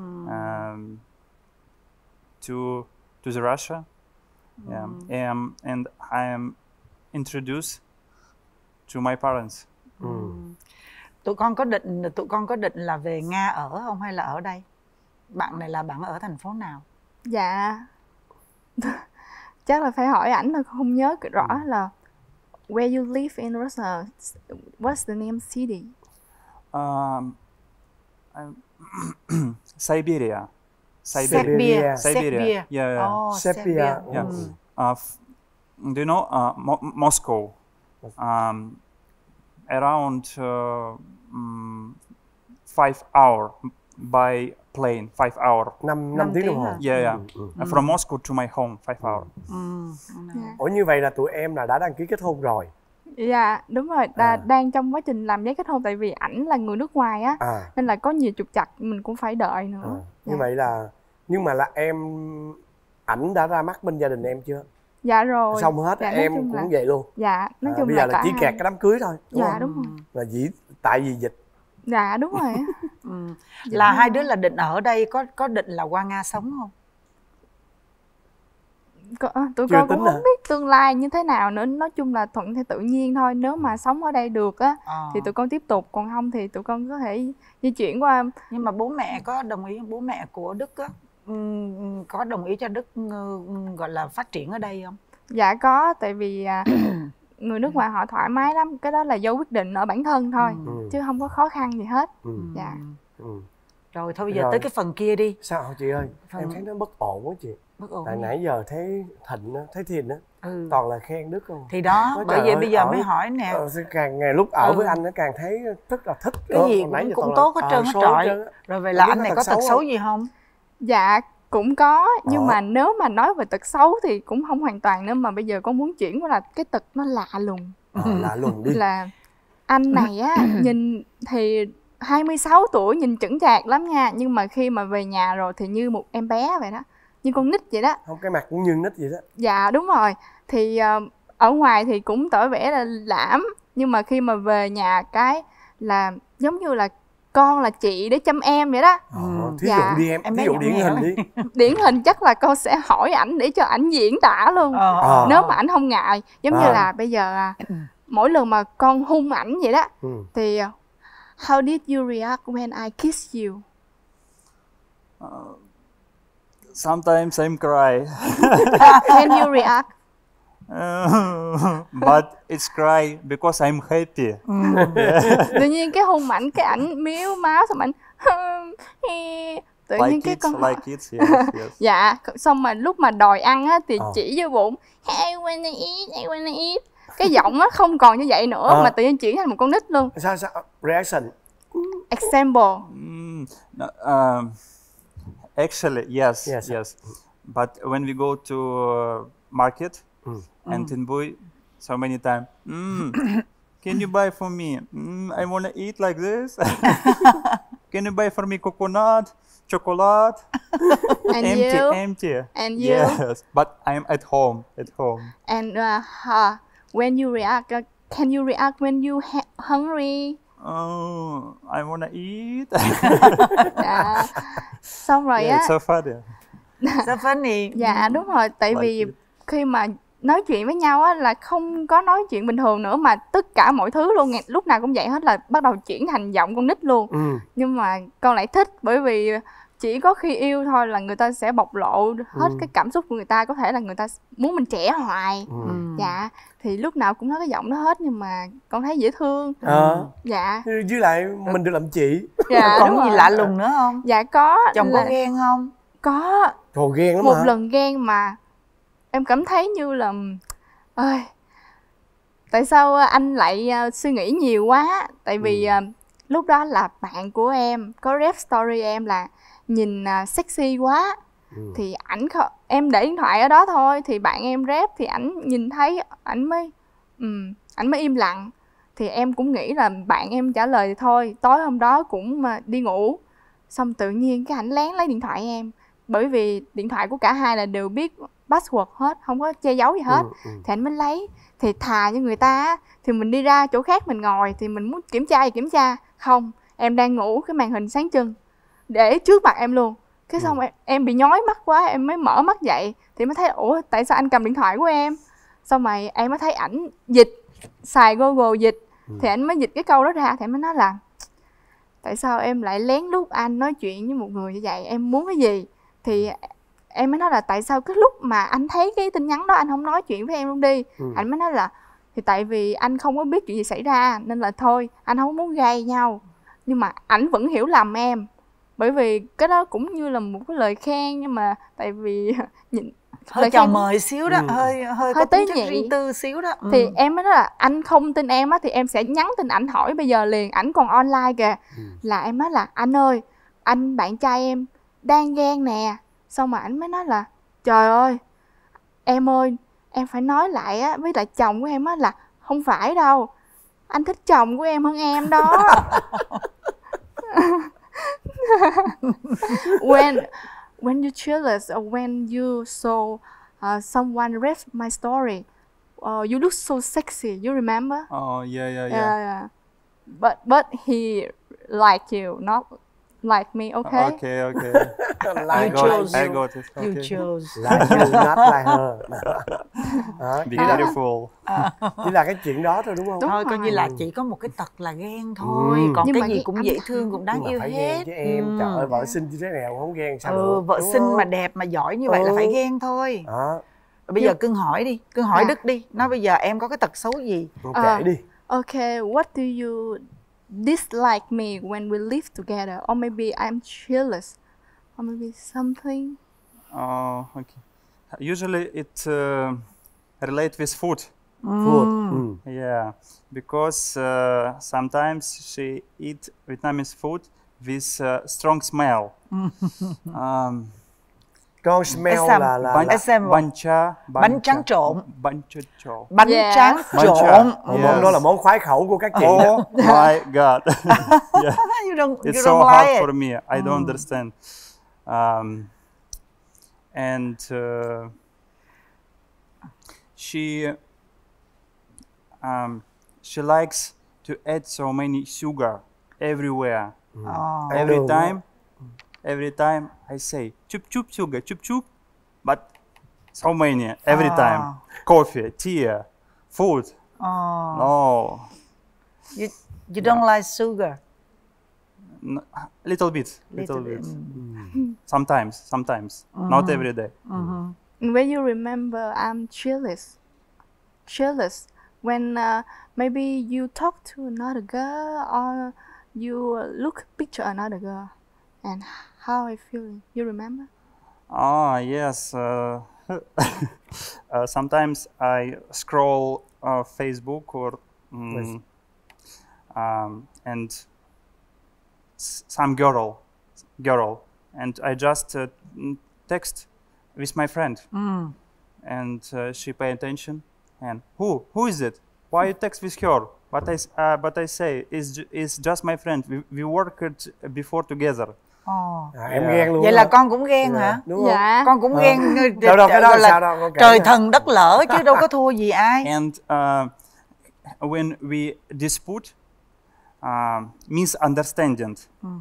Speaker 7: to the Russia. And I am introduced to my parents.
Speaker 2: Tụi con có định là về Nga ở không, hay là ở đây? Bạn này là bạn ở thành phố nào?
Speaker 8: Dạ chắc là phải hỏi ảnh, là không nhớ rõ là where you live in Russia. What's the name city?
Speaker 7: Siberia. Yeah.
Speaker 2: Oh,
Speaker 9: Siberia.
Speaker 7: Yeah. Do you know Moscow? Around 5 hours by plane. 5 hours.
Speaker 9: 5 tiếng đồng hồ.
Speaker 7: Yeah. From Moscow to my home, 5 hours.
Speaker 9: Ủa như vậy là tụi em là đã đăng ký kết hôn rồi?
Speaker 8: Dạ đúng rồi, đang trong quá trình làm giấy kết hôn, tại vì ảnh là người nước ngoài á, nên là có nhiều trục trặc mình cũng phải đợi nữa.
Speaker 9: Như vậy là, nhưng mà là ảnh đã ra mắt bên gia đình em chưa?
Speaker 8: Dạ rồi.
Speaker 9: Xong hết em cũng vậy luôn.
Speaker 8: Dạ, nói chung
Speaker 9: bây giờ là chỉ kẹt
Speaker 8: hai.
Speaker 9: cái đám cưới thôi, đúng
Speaker 8: dạ
Speaker 9: không?
Speaker 8: đúng rồi.
Speaker 9: Là tại vì dịch.
Speaker 8: Dạ đúng rồi.
Speaker 2: Là hai đứa là định ở đây, có định là qua Nga sống không?
Speaker 8: Tụi con cũng không biết tương lai như thế nào nữa, nói chung là thuận theo tự nhiên thôi. Nếu mà sống ở đây được á thì tụi con tiếp tục, còn không thì tụi con có thể di chuyển qua.
Speaker 2: Nhưng mà bố mẹ có đồng ý, bố mẹ của Đức á có đồng ý cho Đức gọi là phát triển ở đây không?
Speaker 8: Dạ có, tại vì người nước ngoài họ thoải mái lắm, cái đó là do quyết định ở bản thân thôi, chứ không có khó khăn gì hết. Dạ.
Speaker 2: Rồi thôi bây giờ tới cái phần kia đi.
Speaker 9: Sao hả chị ơi? Em thấy nó bất ổn quá chị.
Speaker 2: Bất ổn.
Speaker 9: Tại nãy giờ thấy Thịnh á, thấy Thiền á, toàn là khen Đức không?
Speaker 2: Thì đó, bởi vậy bây giờ mới hỏi nè.
Speaker 9: Càng ngày lúc ở với anh nó càng thấy rất là thích.
Speaker 2: Cái gì cũng tốt hết trơn hết trọi. Rồi vậy là anh này có tật xấu gì không?
Speaker 8: Dạ cũng có, nhưng mà nếu mà nói về tật xấu thì cũng không hoàn toàn nữa. Mà bây giờ con muốn chuyển qua là cái tật nó lạ lùng.
Speaker 9: Lạ lùng đi.
Speaker 8: Là anh này á, nhìn thì 26 tuổi nhìn chững chạc lắm nha, nhưng mà khi mà về nhà rồi thì như một em bé vậy đó, như con nít vậy đó.
Speaker 9: Không, cái mặt cũng như nít vậy đó.
Speaker 8: Dạ đúng rồi. Thì ở ngoài thì cũng tỏ vẻ là lãm, nhưng mà khi mà về nhà cái là giống như là con là chị để chăm em vậy đó.
Speaker 9: Thí dụ đi em thí dụ điển hình đi.
Speaker 8: Điển hình chắc là con sẽ hỏi ảnh để cho ảnh diễn tả luôn. Nếu mà ảnh không ngại, giống như là bây giờ mỗi lần mà con hung ảnh vậy đó thì how did you react when I kiss you?
Speaker 7: Sometimes I'm cry.
Speaker 8: Can you react?
Speaker 7: But it's cry because I'm happy.
Speaker 8: Tự nhiên cái hung ảnh, cái ảnh miếu máu, xong ảnh tự nhiên cái con
Speaker 7: like kids, yes.
Speaker 8: Dạ, xong mà lúc mà đòi ăn á thì chỉ vô bụng I wanna eat, I wanna eat. Cái giọng á không còn như vậy nữa mà tự nhiên chuyển thành một con nít luôn.
Speaker 9: Sao reaction?
Speaker 8: Example.
Speaker 7: Actually, yes. But when we go to market and in Bui, so many times, can you buy for me? I want to eat like this. Can you buy for me coconut, chocolate?
Speaker 8: And
Speaker 7: empty,
Speaker 8: you?
Speaker 7: Empty.
Speaker 8: And you?
Speaker 7: Yes, but I'm at home.
Speaker 8: And when you react, can you react when you hungry?
Speaker 7: Oh, I wanna eat.
Speaker 8: Dạ. Xong rồi á.
Speaker 7: It's so funny.
Speaker 2: So funny.
Speaker 8: Dạ đúng rồi, tại vì khi mà nói chuyện với nhau á là không có nói chuyện bình thường nữa, mà tất cả mọi thứ luôn, lúc nào cũng vậy hết, là bắt đầu chuyển thành giọng con nít luôn. Nhưng mà con lại thích, bởi vì chỉ có khi yêu thôi là người ta sẽ bộc lộ hết cái cảm xúc của người ta. Có thể là người ta muốn mình trẻ hoài. Dạ, thì lúc nào cũng nói cái giọng đó hết, nhưng mà con thấy dễ thương. Dạ.
Speaker 9: Với lại mình được làm chị.
Speaker 8: Dạ,
Speaker 2: còn gì lạ lùng nữa không?
Speaker 8: Dạ có.
Speaker 2: Chồng có ghen không?
Speaker 8: Có.
Speaker 9: Trời, ghen lắm
Speaker 8: một
Speaker 9: hả?
Speaker 8: lần ghen mà em cảm thấy như là ơi, tại sao anh lại suy nghĩ nhiều quá. Tại vì lúc đó là bạn của em có rep story em là nhìn sexy quá. Thì em để điện thoại ở đó thôi, thì bạn em rep thì ảnh nhìn thấy ảnh mới im lặng. Thì em cũng nghĩ là bạn em trả lời thì thôi. Tối hôm đó cũng đi ngủ, xong tự nhiên cái ảnh lén lấy điện thoại em, bởi vì điện thoại của cả hai là đều biết password hết, không có che giấu gì hết. Thì anh mới lấy. Thì thà như người ta thì mình đi ra chỗ khác mình ngồi, thì mình muốn kiểm tra gì kiểm tra. Không, em đang ngủ, cái màn hình sáng trưng để trước mặt em luôn. Cái xong em bị nhói mắt quá, em mới mở mắt dậy thì mới thấy ủa tại sao anh cầm điện thoại của em. Xong rồi em mới thấy ảnh dịch, xài Google dịch. Thì anh mới dịch cái câu đó ra. Thì em mới nói là tại sao em lại lén lút anh nói chuyện với một người như vậy, em muốn cái gì. Thì em mới nói là tại sao cái lúc mà anh thấy cái tin nhắn đó anh không nói chuyện với em luôn đi. Anh mới nói là thì tại vì anh không có biết chuyện gì xảy ra nên là thôi, anh không muốn gây nhau. Nhưng mà ảnh vẫn hiểu lầm em, bởi vì cái đó cũng như là một cái lời khen, nhưng mà tại vì nhìn
Speaker 2: hơi chào mời xíu đó, hơi có tính chất riêng tư xíu đó.
Speaker 8: Thì em mới nói là anh không tin em á thì em sẽ nhắn tin ảnh hỏi bây giờ liền, ảnh còn online kìa. Là em nói là anh ơi, anh bạn trai em đang ghen nè. Xong mà ảnh mới nói là trời ơi em ơi, em phải nói lại á với lại chồng của em á là không phải đâu, anh thích chồng của em hơn em đó. When you jealous or when you saw someone read my story, you look so sexy. You remember?
Speaker 7: Oh yeah.
Speaker 8: But he liked you, not like me, okay?
Speaker 7: Okay, okay.
Speaker 9: Like
Speaker 7: I got it.
Speaker 2: You
Speaker 7: Okay.
Speaker 2: chose.
Speaker 9: like you, not like her. Đó,
Speaker 7: Be careful.
Speaker 9: chỉ là cái chuyện đó thôi đúng không?
Speaker 8: Đúng
Speaker 2: Thôi coi
Speaker 8: rồi.
Speaker 2: như là chỉ có một cái tật là ghen thôi, còn
Speaker 8: Nhưng
Speaker 2: cái
Speaker 8: mà
Speaker 2: gì
Speaker 8: cái
Speaker 2: cũng
Speaker 8: âm
Speaker 2: dễ
Speaker 8: thanh-
Speaker 2: thương, cũng đáng
Speaker 9: Nhưng mà
Speaker 2: yêu
Speaker 9: phải
Speaker 2: hết.
Speaker 9: ghen chứ em. Trời ơi, vợ xinh như thế nào không ghen sao được,
Speaker 2: Vợ
Speaker 9: đúng
Speaker 2: xinh
Speaker 9: không?
Speaker 2: mà đẹp mà giỏi như vậy là phải ghen thôi.
Speaker 9: Đó,
Speaker 2: Bây giờ Cưng hỏi đi, Cưng hỏi
Speaker 8: Dạ.
Speaker 2: Đức đi. Nói bây giờ em có cái tật xấu gì?
Speaker 9: cô kể đi.
Speaker 8: Okay, what do you dislike me when we live together? Or maybe I'm jealous. Or maybe something.
Speaker 7: Okay. Usually it relates with food.
Speaker 9: Food.
Speaker 7: Yeah, because sometimes she eat Vietnamese food with strong smell.
Speaker 9: Con smell
Speaker 2: SM.
Speaker 9: là
Speaker 2: SM.
Speaker 7: Bánh
Speaker 2: trắng trộn.
Speaker 7: Bánh trộn.
Speaker 2: Bánh
Speaker 8: Yes.
Speaker 2: tráng
Speaker 7: Bánh
Speaker 2: trộn.
Speaker 7: tráng.
Speaker 9: món đó là món khoái khẩu của các chị.
Speaker 7: Oh my God. Yeah.
Speaker 2: You don't
Speaker 7: It's so
Speaker 2: like
Speaker 7: hard
Speaker 2: it.
Speaker 7: for me. I don't understand. And she likes to add so many sugar everywhere. Every time I say chup chup sugar, chup chup, but so many every time. Coffee, tea, food. No,
Speaker 2: You don't like sugar.
Speaker 7: little bit. Sometimes, not every day.
Speaker 8: When you remember I'm jealous when maybe you talk to another girl or you look picture another girl and how I feel. You remember?
Speaker 7: Ah, yes. Sometimes I scroll Facebook or and some girl, and I just text with my friend, and she pay attention. And who is it? Why you text with her? But I say it's just my friend. We worked before together.
Speaker 9: Em ghen luôn.
Speaker 2: Vậy là con cũng ghen hả?
Speaker 9: Đúng không?
Speaker 8: Dạ.
Speaker 2: Con cũng ghen.
Speaker 9: Đâu cái đó là sao đâu, con kể
Speaker 2: trời
Speaker 9: nha.
Speaker 2: thần đất lỡ chứ đâu có thua gì ai.
Speaker 7: And when we dispute, misunderstanding,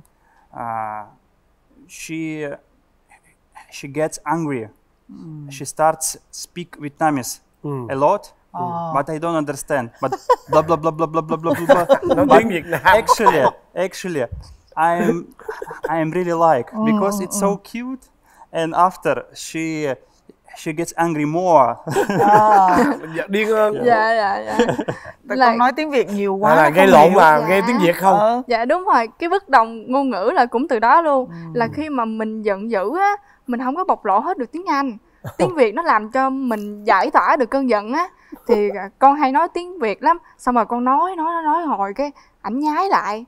Speaker 7: she gets angry. She starts speak Vietnamese a lot, but I don't understand. But blah blah blah blah blah blah blah blah.
Speaker 9: Nói
Speaker 7: But
Speaker 9: tiếng Việt Nam.
Speaker 7: actually, I'm really like because it's so cute. And after she gets angry more.
Speaker 9: Dạ, điên hơn.
Speaker 8: Dạ.
Speaker 2: Con nói tiếng Việt nhiều quá.
Speaker 9: Là
Speaker 2: nó
Speaker 9: gây
Speaker 2: không
Speaker 9: lộn
Speaker 2: hiểu.
Speaker 9: mà gây tiếng Việt không?
Speaker 8: Dạ đúng rồi, cái bất đồng ngôn ngữ là cũng từ đó luôn. Là khi mà mình giận dữ á, mình không có bộc lộ hết được tiếng Anh. Tiếng Việt nó làm cho mình giải tỏa được cơn giận á. Thì con hay nói tiếng Việt lắm. Xong rồi con nói hồi cái ảnh nhái lại.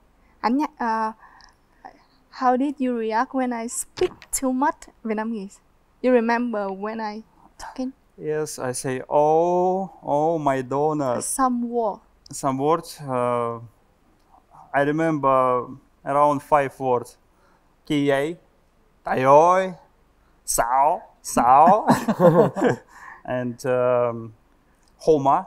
Speaker 8: How did you react when I speak too much Vietnamese? You remember when I talking?
Speaker 7: Yes, I say, oh my donut.
Speaker 8: Some
Speaker 7: words. I remember around 5 words. Chi vậy? Trời ơi, xạo. And Homa.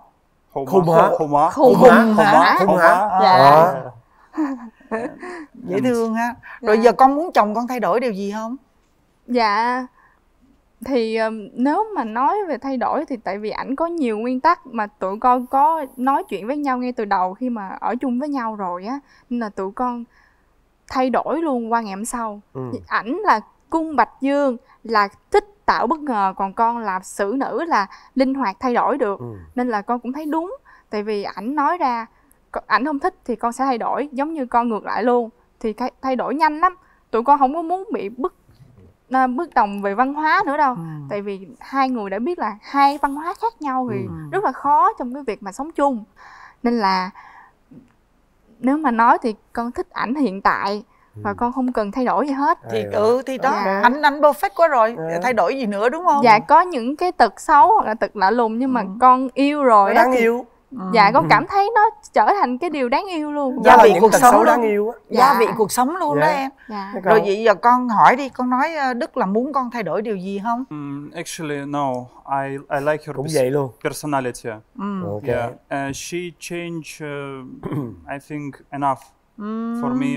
Speaker 8: Dạ.
Speaker 2: Dễ thương ha. Rồi giờ con muốn chồng con thay đổi điều gì không?
Speaker 8: Dạ. Thì nếu mà nói về thay đổi thì tại vì ảnh có nhiều nguyên tắc mà tụi con có nói chuyện với nhau ngay từ đầu khi mà ở chung với nhau rồi á, nên là tụi con thay đổi luôn qua ngày hôm sau. Ảnh là cung Bạch Dương, là thích tạo bất ngờ, còn con là xử nữ là linh hoạt thay đổi được. Nên là con cũng thấy đúng, tại vì ảnh nói ra ảnh không thích thì con sẽ thay đổi, giống như con ngược lại luôn, thì thay đổi nhanh lắm. Tụi con không có muốn bị bất đồng về văn hóa nữa đâu. Tại vì hai người đã biết là hai văn hóa khác nhau thì rất là khó trong cái việc mà sống chung. Nên là nếu mà nói thì con thích ảnh hiện tại và con không cần thay đổi gì hết.
Speaker 2: Thì đó,
Speaker 8: Dạ.
Speaker 2: anh perfect quá rồi, thay đổi gì nữa đúng không?
Speaker 8: Dạ, có những cái tật xấu hoặc là tật lạ lùng nhưng mà con yêu rồi
Speaker 9: Nó
Speaker 8: á
Speaker 9: đáng
Speaker 8: thì-
Speaker 9: yêu.
Speaker 8: Dạ, con cảm thấy nó trở thành cái điều đáng yêu luôn.
Speaker 2: Gia vị
Speaker 9: những
Speaker 2: cuộc
Speaker 9: tật
Speaker 2: sống
Speaker 9: xấu
Speaker 2: luôn.
Speaker 9: đáng yêu á.
Speaker 2: Gia
Speaker 8: Dạ.
Speaker 2: vị cuộc sống luôn đó
Speaker 9: Dạ.
Speaker 2: em.
Speaker 8: Dạ.
Speaker 2: Rồi vậy giờ con hỏi đi, con nói Đức là muốn con thay đổi điều gì không?
Speaker 7: Actually, no. I like her
Speaker 9: Cũng vậy luôn.
Speaker 7: personality.
Speaker 9: Ok.
Speaker 7: Yeah. She changed, I think, enough for me.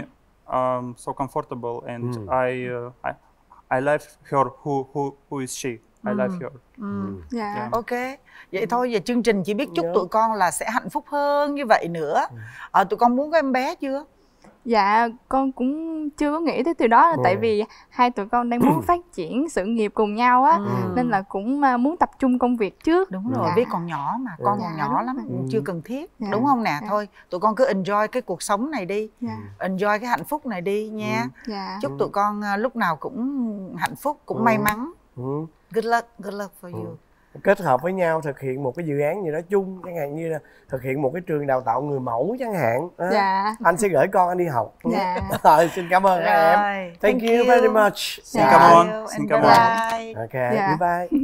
Speaker 7: so comfortable, and I love her. Who is she? I love her.
Speaker 8: Dạ.
Speaker 2: Ok, vậy thôi, giờ chương trình chỉ biết chúc tụi con là sẽ hạnh phúc hơn như vậy nữa. Tụi con muốn có em bé chưa?
Speaker 8: Dạ, con cũng chưa có nghĩ tới từ đó, tại vì hai tụi con đang muốn phát triển sự nghiệp cùng nhau á, nên là cũng muốn tập trung công việc trước.
Speaker 2: Đúng rồi, Viết còn nhỏ mà, con còn nhỏ lắm, chưa cần thiết, đúng không nè? Thôi, tụi con cứ enjoy cái cuộc sống này đi, enjoy cái hạnh phúc này đi nha. Chúc tụi con lúc nào cũng hạnh phúc, cũng may mắn. Good luck for you.
Speaker 9: Kết hợp với nhau thực hiện một cái dự án gì đó chung, chẳng hạn như là thực hiện một cái trường đào tạo người mẫu chẳng hạn. Anh sẽ gửi con anh đi học. Rồi, xin cảm ơn các em. Thank you very much.
Speaker 7: Xin cảm ơn.
Speaker 2: Bye.
Speaker 9: Ok, goodbye.